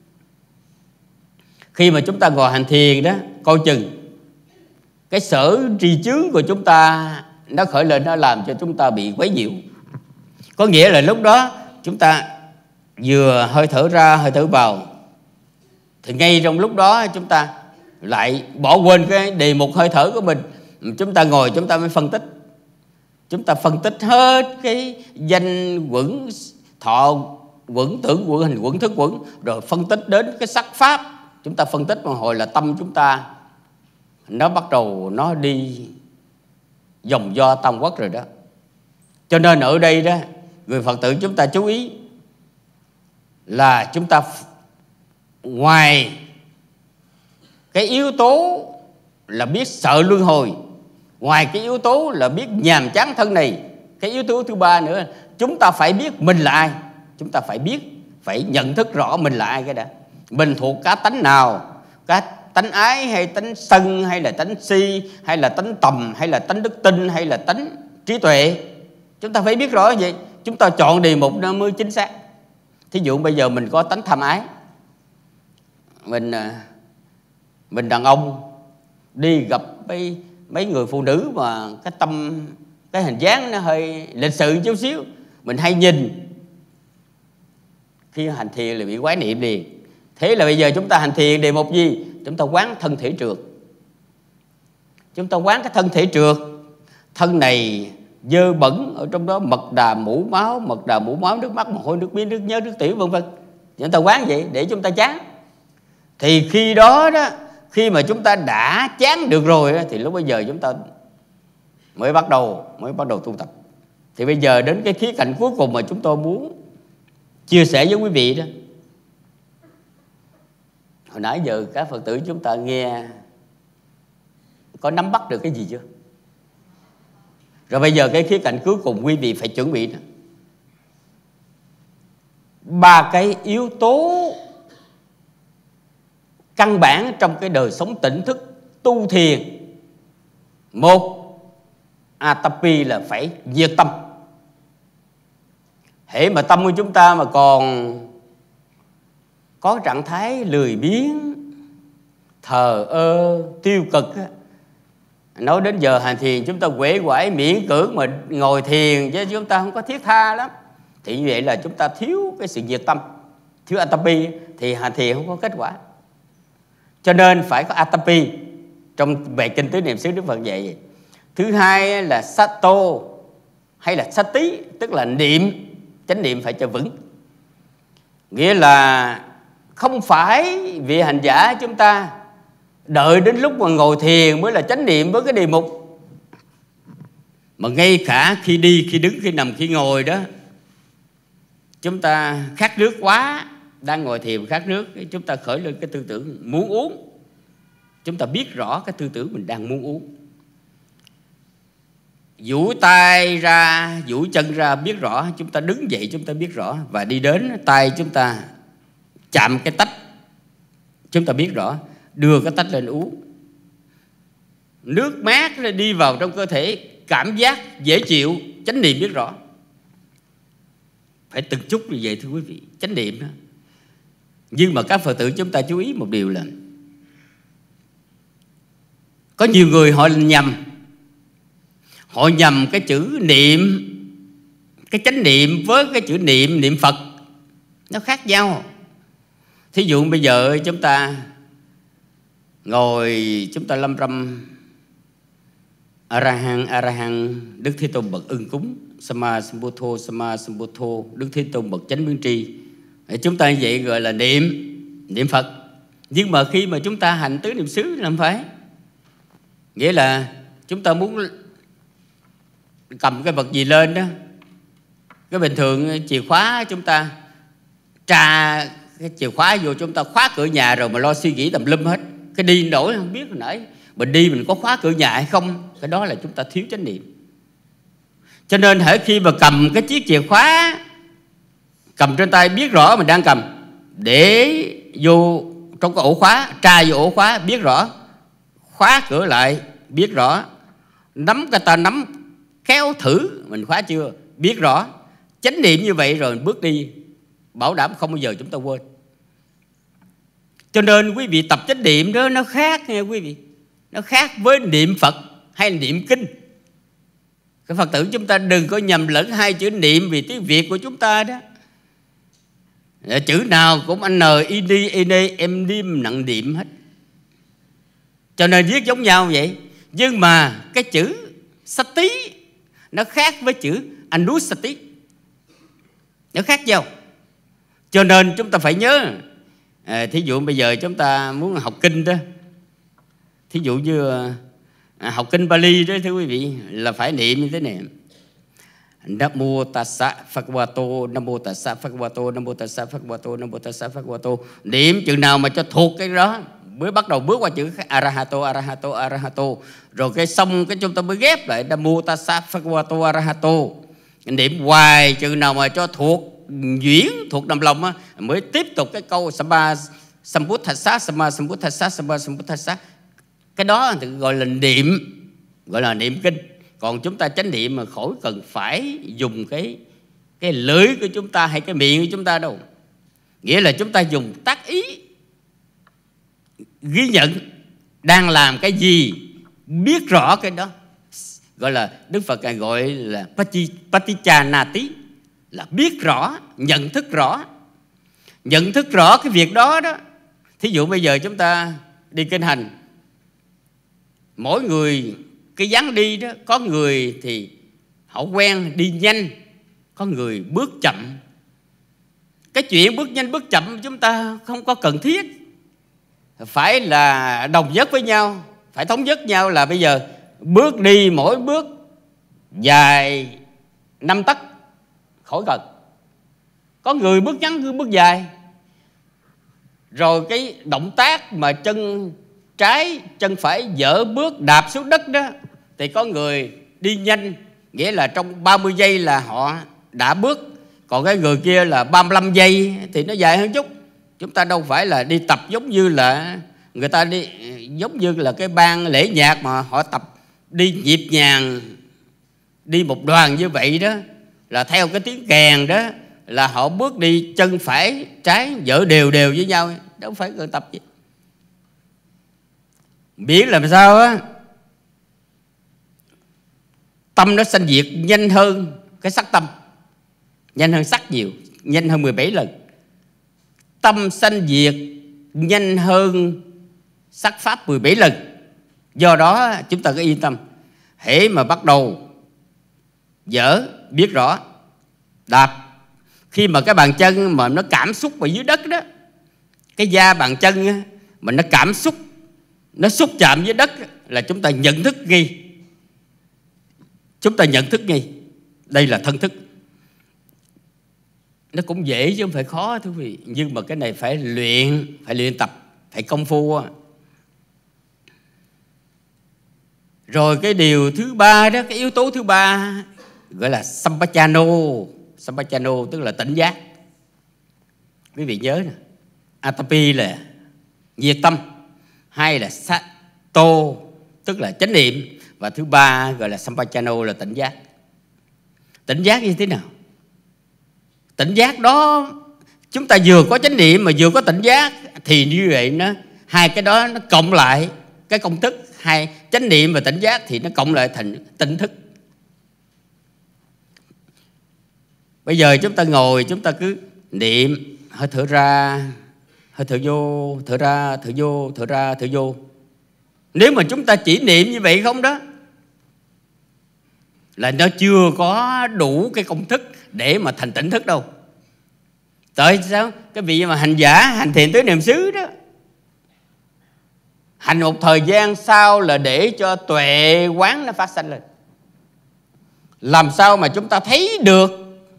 Khi mà chúng ta ngồi hành thiền đó, coi chừng cái sở tri chướng của chúng ta nó khởi lên, nó làm cho chúng ta bị quấy nhiễu. Có nghĩa là lúc đó chúng ta vừa hơi thở ra, hơi thở vào, thì ngay trong lúc đó chúng ta lại bỏ quên cái đề mục hơi thở của mình. Chúng ta ngồi, chúng ta mới phân tích. Chúng ta phân tích hết cái danh quẩn, thọ quẩn, tưởng quẩn, hành quẩn, thức quẩn, rồi phân tích đến cái sắc pháp. Chúng ta phân tích một hồi là tâm chúng ta nó bắt đầu nó đi dòng do tam quốc rồi đó. Cho nên ở đây đó, người Phật tử chúng ta chú ý là chúng ta ngoài cái yếu tố là biết sợ luân hồi, ngoài cái yếu tố là biết nhàm chán thân này, cái yếu tố thứ ba nữa, chúng ta phải biết mình là ai. Chúng ta phải biết, phải nhận thức rõ mình là ai cái đã. Mình thuộc cá tánh nào, cá tánh ái hay tánh sân, hay là tánh si, hay là tánh tầm, hay là tánh đức tin, hay là tánh trí tuệ. Chúng ta phải biết rõ như vậy, chúng ta chọn đề mục nó mới chính xác. Thí dụ bây giờ mình có tánh tham ái, mình đàn ông đi gặp mấy người phụ nữ mà cái hình dáng nó hơi lịch sự chút xíu, mình hay nhìn, khi hành thiền là bị quái niệm liền. Thế là bây giờ chúng ta hành thiền đề mục gì? Chúng ta quán thân thể trượt. Chúng ta quán cái thân thể trượt, thân này dơ bẩn, ở trong đó mật đà mũ máu, nước mắt, mồ hôi, nước miếng, nước nhớ, nước tiểu, vân vân. Chúng ta quán vậy để chúng ta chán. Thì khi đó khi mà chúng ta đã chán được rồi thì lúc bây giờ chúng ta mới bắt đầu tu tập. Thì bây giờ đến cái khía cạnh cuối cùng mà chúng tôi muốn chia sẻ với quý vị đó. Hồi nãy giờ các Phật tử chúng ta nghe có nắm bắt được cái gì chưa? Rồi bây giờ cái khía cạnh cuối cùng quý vị phải chuẩn bị đó. 3 cái yếu tố căn bản trong cái đời sống tỉnh thức tu thiền. 1, Atapi là phải nhiệt tâm. Hễ mà tâm của chúng ta mà còn có trạng thái lười biếng, thờ ơ, tiêu cực, nói đến giờ hành thiền chúng ta quể quải miễn cưỡng mà ngồi thiền chứ chúng ta không có thiết tha lắm, thì như vậy là chúng ta thiếu cái sự nhiệt tâm, thiếu Atapi thì hành thiền không có kết quả. Cho nên phải có Atapi. Trong bài kinh Tứ Niệm xứ Đức Phật dạy. Thứ hai là Sato hay là Sati, tức là niệm, chánh niệm phải cho vững. Nghĩa là không phải vị hành giả chúng ta đợi đến lúc mà ngồi thiền mới là chánh niệm với cái đề mục, mà ngay cả khi đi, khi đứng, khi nằm, khi ngồi đó, chúng ta khát nước quá, đang ngồi thiền khát nước, chúng ta khởi lên cái tư tưởng muốn uống. Chúng ta biết rõ cái tư tưởng mình đang muốn uống, duỗi tay ra, duỗi chân ra biết rõ. Chúng ta đứng dậy chúng ta biết rõ, và đi đến tay chúng ta chạm cái tách, chúng ta biết rõ, đưa cái tách lên uống. Nước mát đi vào trong cơ thể, cảm giác dễ chịu, chánh niệm biết rõ. Phải từng chút như vậy thưa quý vị, chánh niệm đó. Nhưng mà các Phật tử chúng ta chú ý một điều là có nhiều người họ nhầm cái chữ niệm, cái chánh niệm với cái chữ niệm Phật, nó khác nhau. Thí dụ bây giờ chúng ta ngồi, chúng ta lâm râm A-ra-hăng, Đức Thế Tôn bậc ưng cúng, Sama Sambuddho, Đức Thế Tôn bậc chánh biến tri. Chúng ta vậy gọi là niệm Phật. Nhưng mà khi mà chúng ta hành tứ niệm xứ làm phải, nghĩa là chúng ta muốn cầm cái vật gì lên đó, cái bình thường chìa khóa chúng ta tra cái chìa khóa vô, chúng ta khóa cửa nhà rồi mà lo suy nghĩ tùm lum hết. Cái đi nổi không biết hồi nãy mình đi mình có khóa cửa nhà hay không, cái đó là chúng ta thiếu chánh niệm. Cho nên hễ khi mà cầm cái chiếc chìa khóa, cầm trên tay biết rõ mình đang cầm, để vô trong cái ổ khóa, tra vô ổ khóa biết rõ, khóa cửa lại biết rõ, nắm cái ta nắm kéo thử mình khóa chưa biết rõ. Chánh niệm như vậy rồi bước đi, bảo đảm không bao giờ chúng ta quên. Cho nên quý vị tập chánh niệm đó nó khác nha quý vị, nó khác với niệm Phật hay niệm kinh. Các Phật tử chúng ta đừng có nhầm lẫn hai chữ niệm vì tiếng Việt của chúng ta đó. Chữ nào cũng n, i, d, em niệm nặng niệm hết, cho nên viết giống nhau vậy. Nhưng mà cái chữ Sati nó khác với chữ Anusati, nó khác nhau. Cho nên chúng ta phải nhớ. Thí dụ bây giờ chúng ta muốn học kinh đó, thí dụ như học kinh Pali đó thưa quý vị, là phải niệm như thế này: Namo tassa bhagavato, Namo tassa bhagavato, Namo tassa bhagavato, Namo tassa bhagavato. Niệm chừng nào mà cho thuộc cái đó, mới bắt đầu bước qua chữ Arahato, Arahato, Arahato. Rồi cái xong cái chúng ta mới ghép lại Namo Tassa Bhagavato Arahato. Niệm hoài chừng nào mà cho thuộc duyên, thuộc nằm lòng á, mới tiếp tục cái câu Samma Sambuddhassa, Samma Sambuddhassa, Samma Sambuddhassa. Cái đó thì gọi là niệm, gọi là niệm kinh. Còn chúng ta chánh niệm mà khỏi cần phải dùng cái lưỡi của chúng ta hay cái miệng của chúng ta đâu. Nghĩa là chúng ta dùng tác ý, ghi nhận đang làm cái gì, biết rõ cái đó. Gọi là Đức Phật gọi là Paticcanati, là biết rõ, nhận thức rõ. Nhận thức rõ cái việc đó đó. Thí dụ bây giờ chúng ta đi kinh hành, mỗi người cái dáng đi đó, có người thì họ quen đi nhanh, có người bước chậm. Cái chuyện bước nhanh bước chậm chúng ta không có cần thiết, phải là đồng nhất với nhau, phải thống nhất nhau là bây giờ bước đi mỗi bước dài 5 tấc, khỏi cần. Có người bước ngắn, người bước dài. Rồi cái động tác mà chân trái, chân phải dỡ bước đạp xuống đất đó, thì có người đi nhanh, nghĩa là trong 30 giây là họ đã bước. Còn cái người kia là 35 giây thì nó dài hơn chút. Chúng ta đâu phải là đi tập giống như là người ta đi, giống như là cái ban lễ nhạc mà họ tập đi nhịp nhàng, đi một đoàn như vậy đó, là theo cái tiếng kèn đó, là họ bước đi chân phải trái dỡ đều đều với nhau, đâu phải cần tập gì. Biết làm sao á, tâm nó sanh diệt nhanh hơn cái sắc tâm, nhanh hơn sắc nhiều, nhanh hơn 17 lần. Tâm sanh diệt nhanh hơn sắc pháp 17 lần. Do đó chúng ta cứ yên tâm. Hễ mà bắt đầu dở, biết rõ, đạp, khi mà cái bàn chân mà nó cảm xúc ở dưới đất đó, cái da bàn chân á, mà nó cảm xúc, nó xúc chạm với đất là chúng ta nhận thức ngay. Chúng ta nhận thức ngay. Đây là thân thức. Nó cũng dễ chứ không phải khó thưa quý vị. Nhưng mà cái này phải luyện tập, phải công phu. Rồi cái điều thứ ba đó, cái yếu tố thứ ba gọi là Sampajano. Sampajano tức là tỉnh giác. Quý vị nhớ nè, Atapi là nhiệt tâm, hai là Sato tức là chánh niệm, và thứ ba gọi là Sampajano là tỉnh giác. Tỉnh giác như thế nào? Tỉnh giác đó, chúng ta vừa có chánh niệm mà vừa có tỉnh giác, thì như vậy nó hai cái đó nó cộng lại cái công thức, hai chánh niệm và tỉnh giác thì nó cộng lại thành tỉnh thức. Bây giờ chúng ta ngồi, chúng ta cứ niệm hơi thở ra, hơi thở vô, thở ra, thở vô, thở ra, thở vô. Nếu mà chúng ta chỉ niệm như vậy không đó, là nó chưa có đủ cái công thức để mà thành tỉnh thức đâu. Tại sao? Cái vị mà hành giả, hành thiền tứ niệm xứ đó, hành một thời gian sau là để cho tuệ quán nó phát sanh lên. Làm sao mà chúng ta thấy được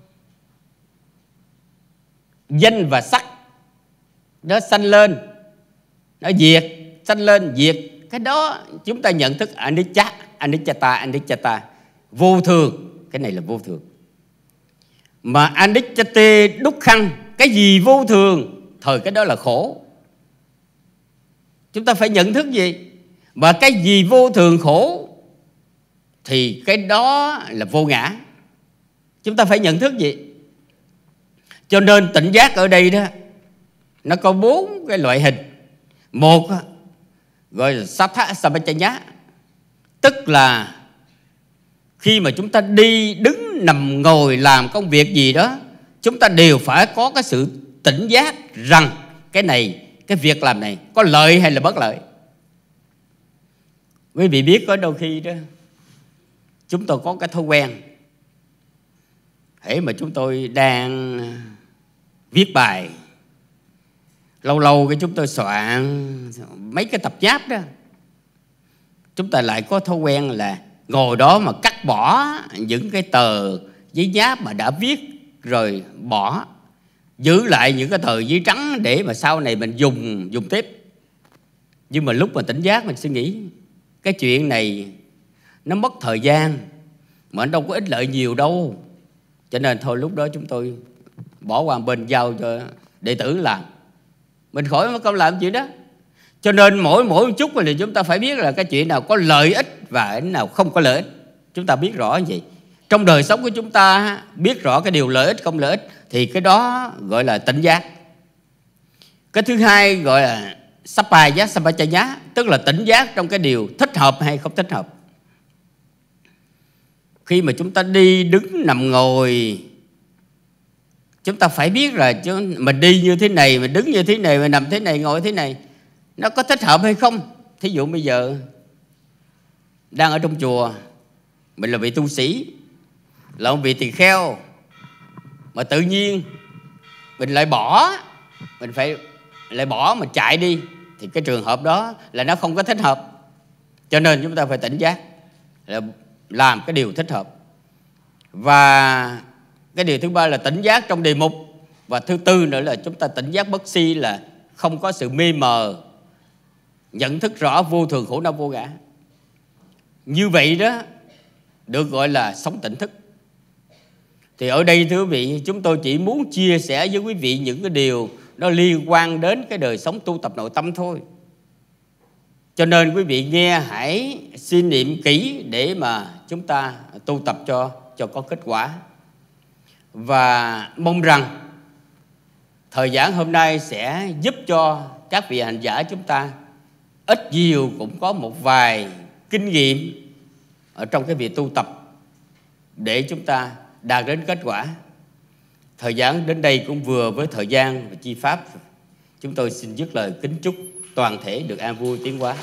danh và sắc nó sanh lên, nó diệt, sanh lên, diệt. Cái đó chúng ta nhận thức anicca, anicca, anicca, vô thường. Cái này là vô thường. Mà aniccate dukkhaṃ, cái gì vô thường thời cái đó là khổ. Chúng ta phải nhận thức gì? Mà cái gì vô thường khổ thì cái đó là vô ngã. Chúng ta phải nhận thức gì? Cho nên tỉnh giác ở đây đó, nó có 4 cái loại hình. Một gọi là Sattha Sampajanya, tức là khi mà chúng ta đi, đứng, nằm, ngồi, làm công việc gì đó, chúng ta đều phải có cái sự tỉnh giác rằng cái này, cái việc làm này có lợi hay là bất lợi. Quý vị biết có đôi khi đó, chúng tôi có cái thói quen, hễ mà chúng tôi đang viết bài, lâu lâu cái chúng tôi soạn mấy cái tập nháp đó, chúng ta lại có thói quen là ngồi đó mà cắt bỏ những cái tờ giấy nháp mà đã viết rồi bỏ, giữ lại những cái tờ giấy trắng để mà sau này mình dùng tiếp. Nhưng mà lúc mà tỉnh giác mình suy nghĩ cái chuyện này nó mất thời gian mà nó đâu có ích lợi nhiều đâu. Cho nên thôi lúc đó chúng tôi bỏ qua bên, giao cho đệ tử làm. Mình khỏi mất công làm chuyện đó. Cho nên mỗi một chút thì chúng ta phải biết là cái chuyện nào có lợi ích và cái nào không có lợi ích. Chúng ta biết rõ như vậy. Trong đời sống của chúng ta biết rõ cái điều lợi ích không lợi ích thì cái đó gọi là tỉnh giác. Cái thứ hai gọi là Sampajanya, tức là tỉnh giác trong cái điều thích hợp hay không thích hợp. Khi mà chúng ta đi, đứng, nằm, ngồi, chúng ta phải biết là mình đi như thế này, mình đứng như thế này, mình nằm thế này, ngồi thế này, nó có thích hợp hay không. Thí dụ bây giờ đang ở trong chùa, mình là vị tu sĩ, là một vị tỳ kheo, mà tự nhiên mình lại bỏ, mình phải lại bỏ mà chạy đi, thì cái trường hợp đó là nó không có thích hợp. Cho nên chúng ta phải tỉnh giác, là làm cái điều thích hợp. Và cái điều thứ ba là tỉnh giác trong đề mục. Và thứ tư nữa là chúng ta tỉnh giác bất si, là không có sự mê mờ, nhận thức rõ vô thường khổ đau vô ngã. Như vậy đó được gọi là sống tỉnh thức. Thì ở đây thưa quý vị, chúng tôi chỉ muốn chia sẻ với quý vị những cái điều nó liên quan đến cái đời sống tu tập nội tâm thôi. Cho nên quý vị nghe hãy suy niệm kỹ để mà chúng ta tu tập cho có kết quả. Và mong rằng thời gian hôm nay sẽ giúp cho các vị hành giả chúng ta ít nhiều cũng có một vài kinh nghiệm ở trong cái việc tu tập để chúng ta đạt đến kết quả. Thời gian đến đây cũng vừa với thời gian và chi pháp. Chúng tôi xin dứt lời kính chúc toàn thể được an vui tiến hóa.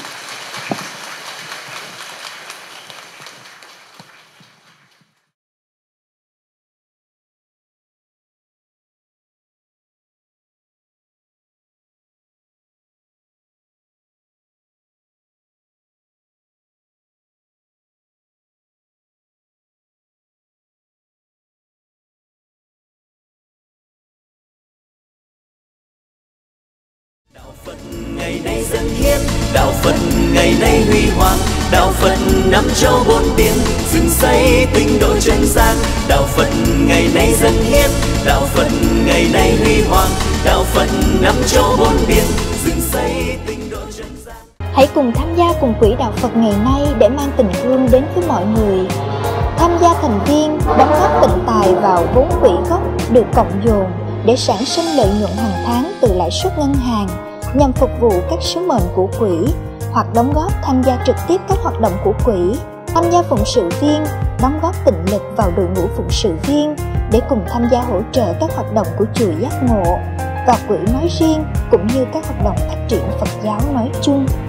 Đạo Phật ngày nay dâng hiến, đạo Phật ngày nay huy hoàng, đạo Phật năm châu bốn biển, dựng xây tinh độ chân gian. Đạo Phật ngày nay dâng hiến, đạo Phật ngày nay huy hoàng, đạo Phật năm châu bốn biển, dựng xây tinh độ chân gian. Hãy cùng tham gia cùng quỹ đạo Phật ngày nay để mang tình thương đến với mọi người. Tham gia thành viên đóng góp tịnh tài vào vốn quỹ gốc được cộng dồn để sản sinh lợi nhuận hàng tháng từ lãi suất ngân hàng nhằm phục vụ các sứ mệnh của quỹ, hoặc đóng góp tham gia trực tiếp các hoạt động của quỹ, tham gia phụng sự viên, đóng góp tịnh lực vào đội ngũ phụng sự viên để cùng tham gia hỗ trợ các hoạt động của chùa Giác Ngộ và quỹ nói riêng, cũng như các hoạt động phát triển Phật giáo nói chung.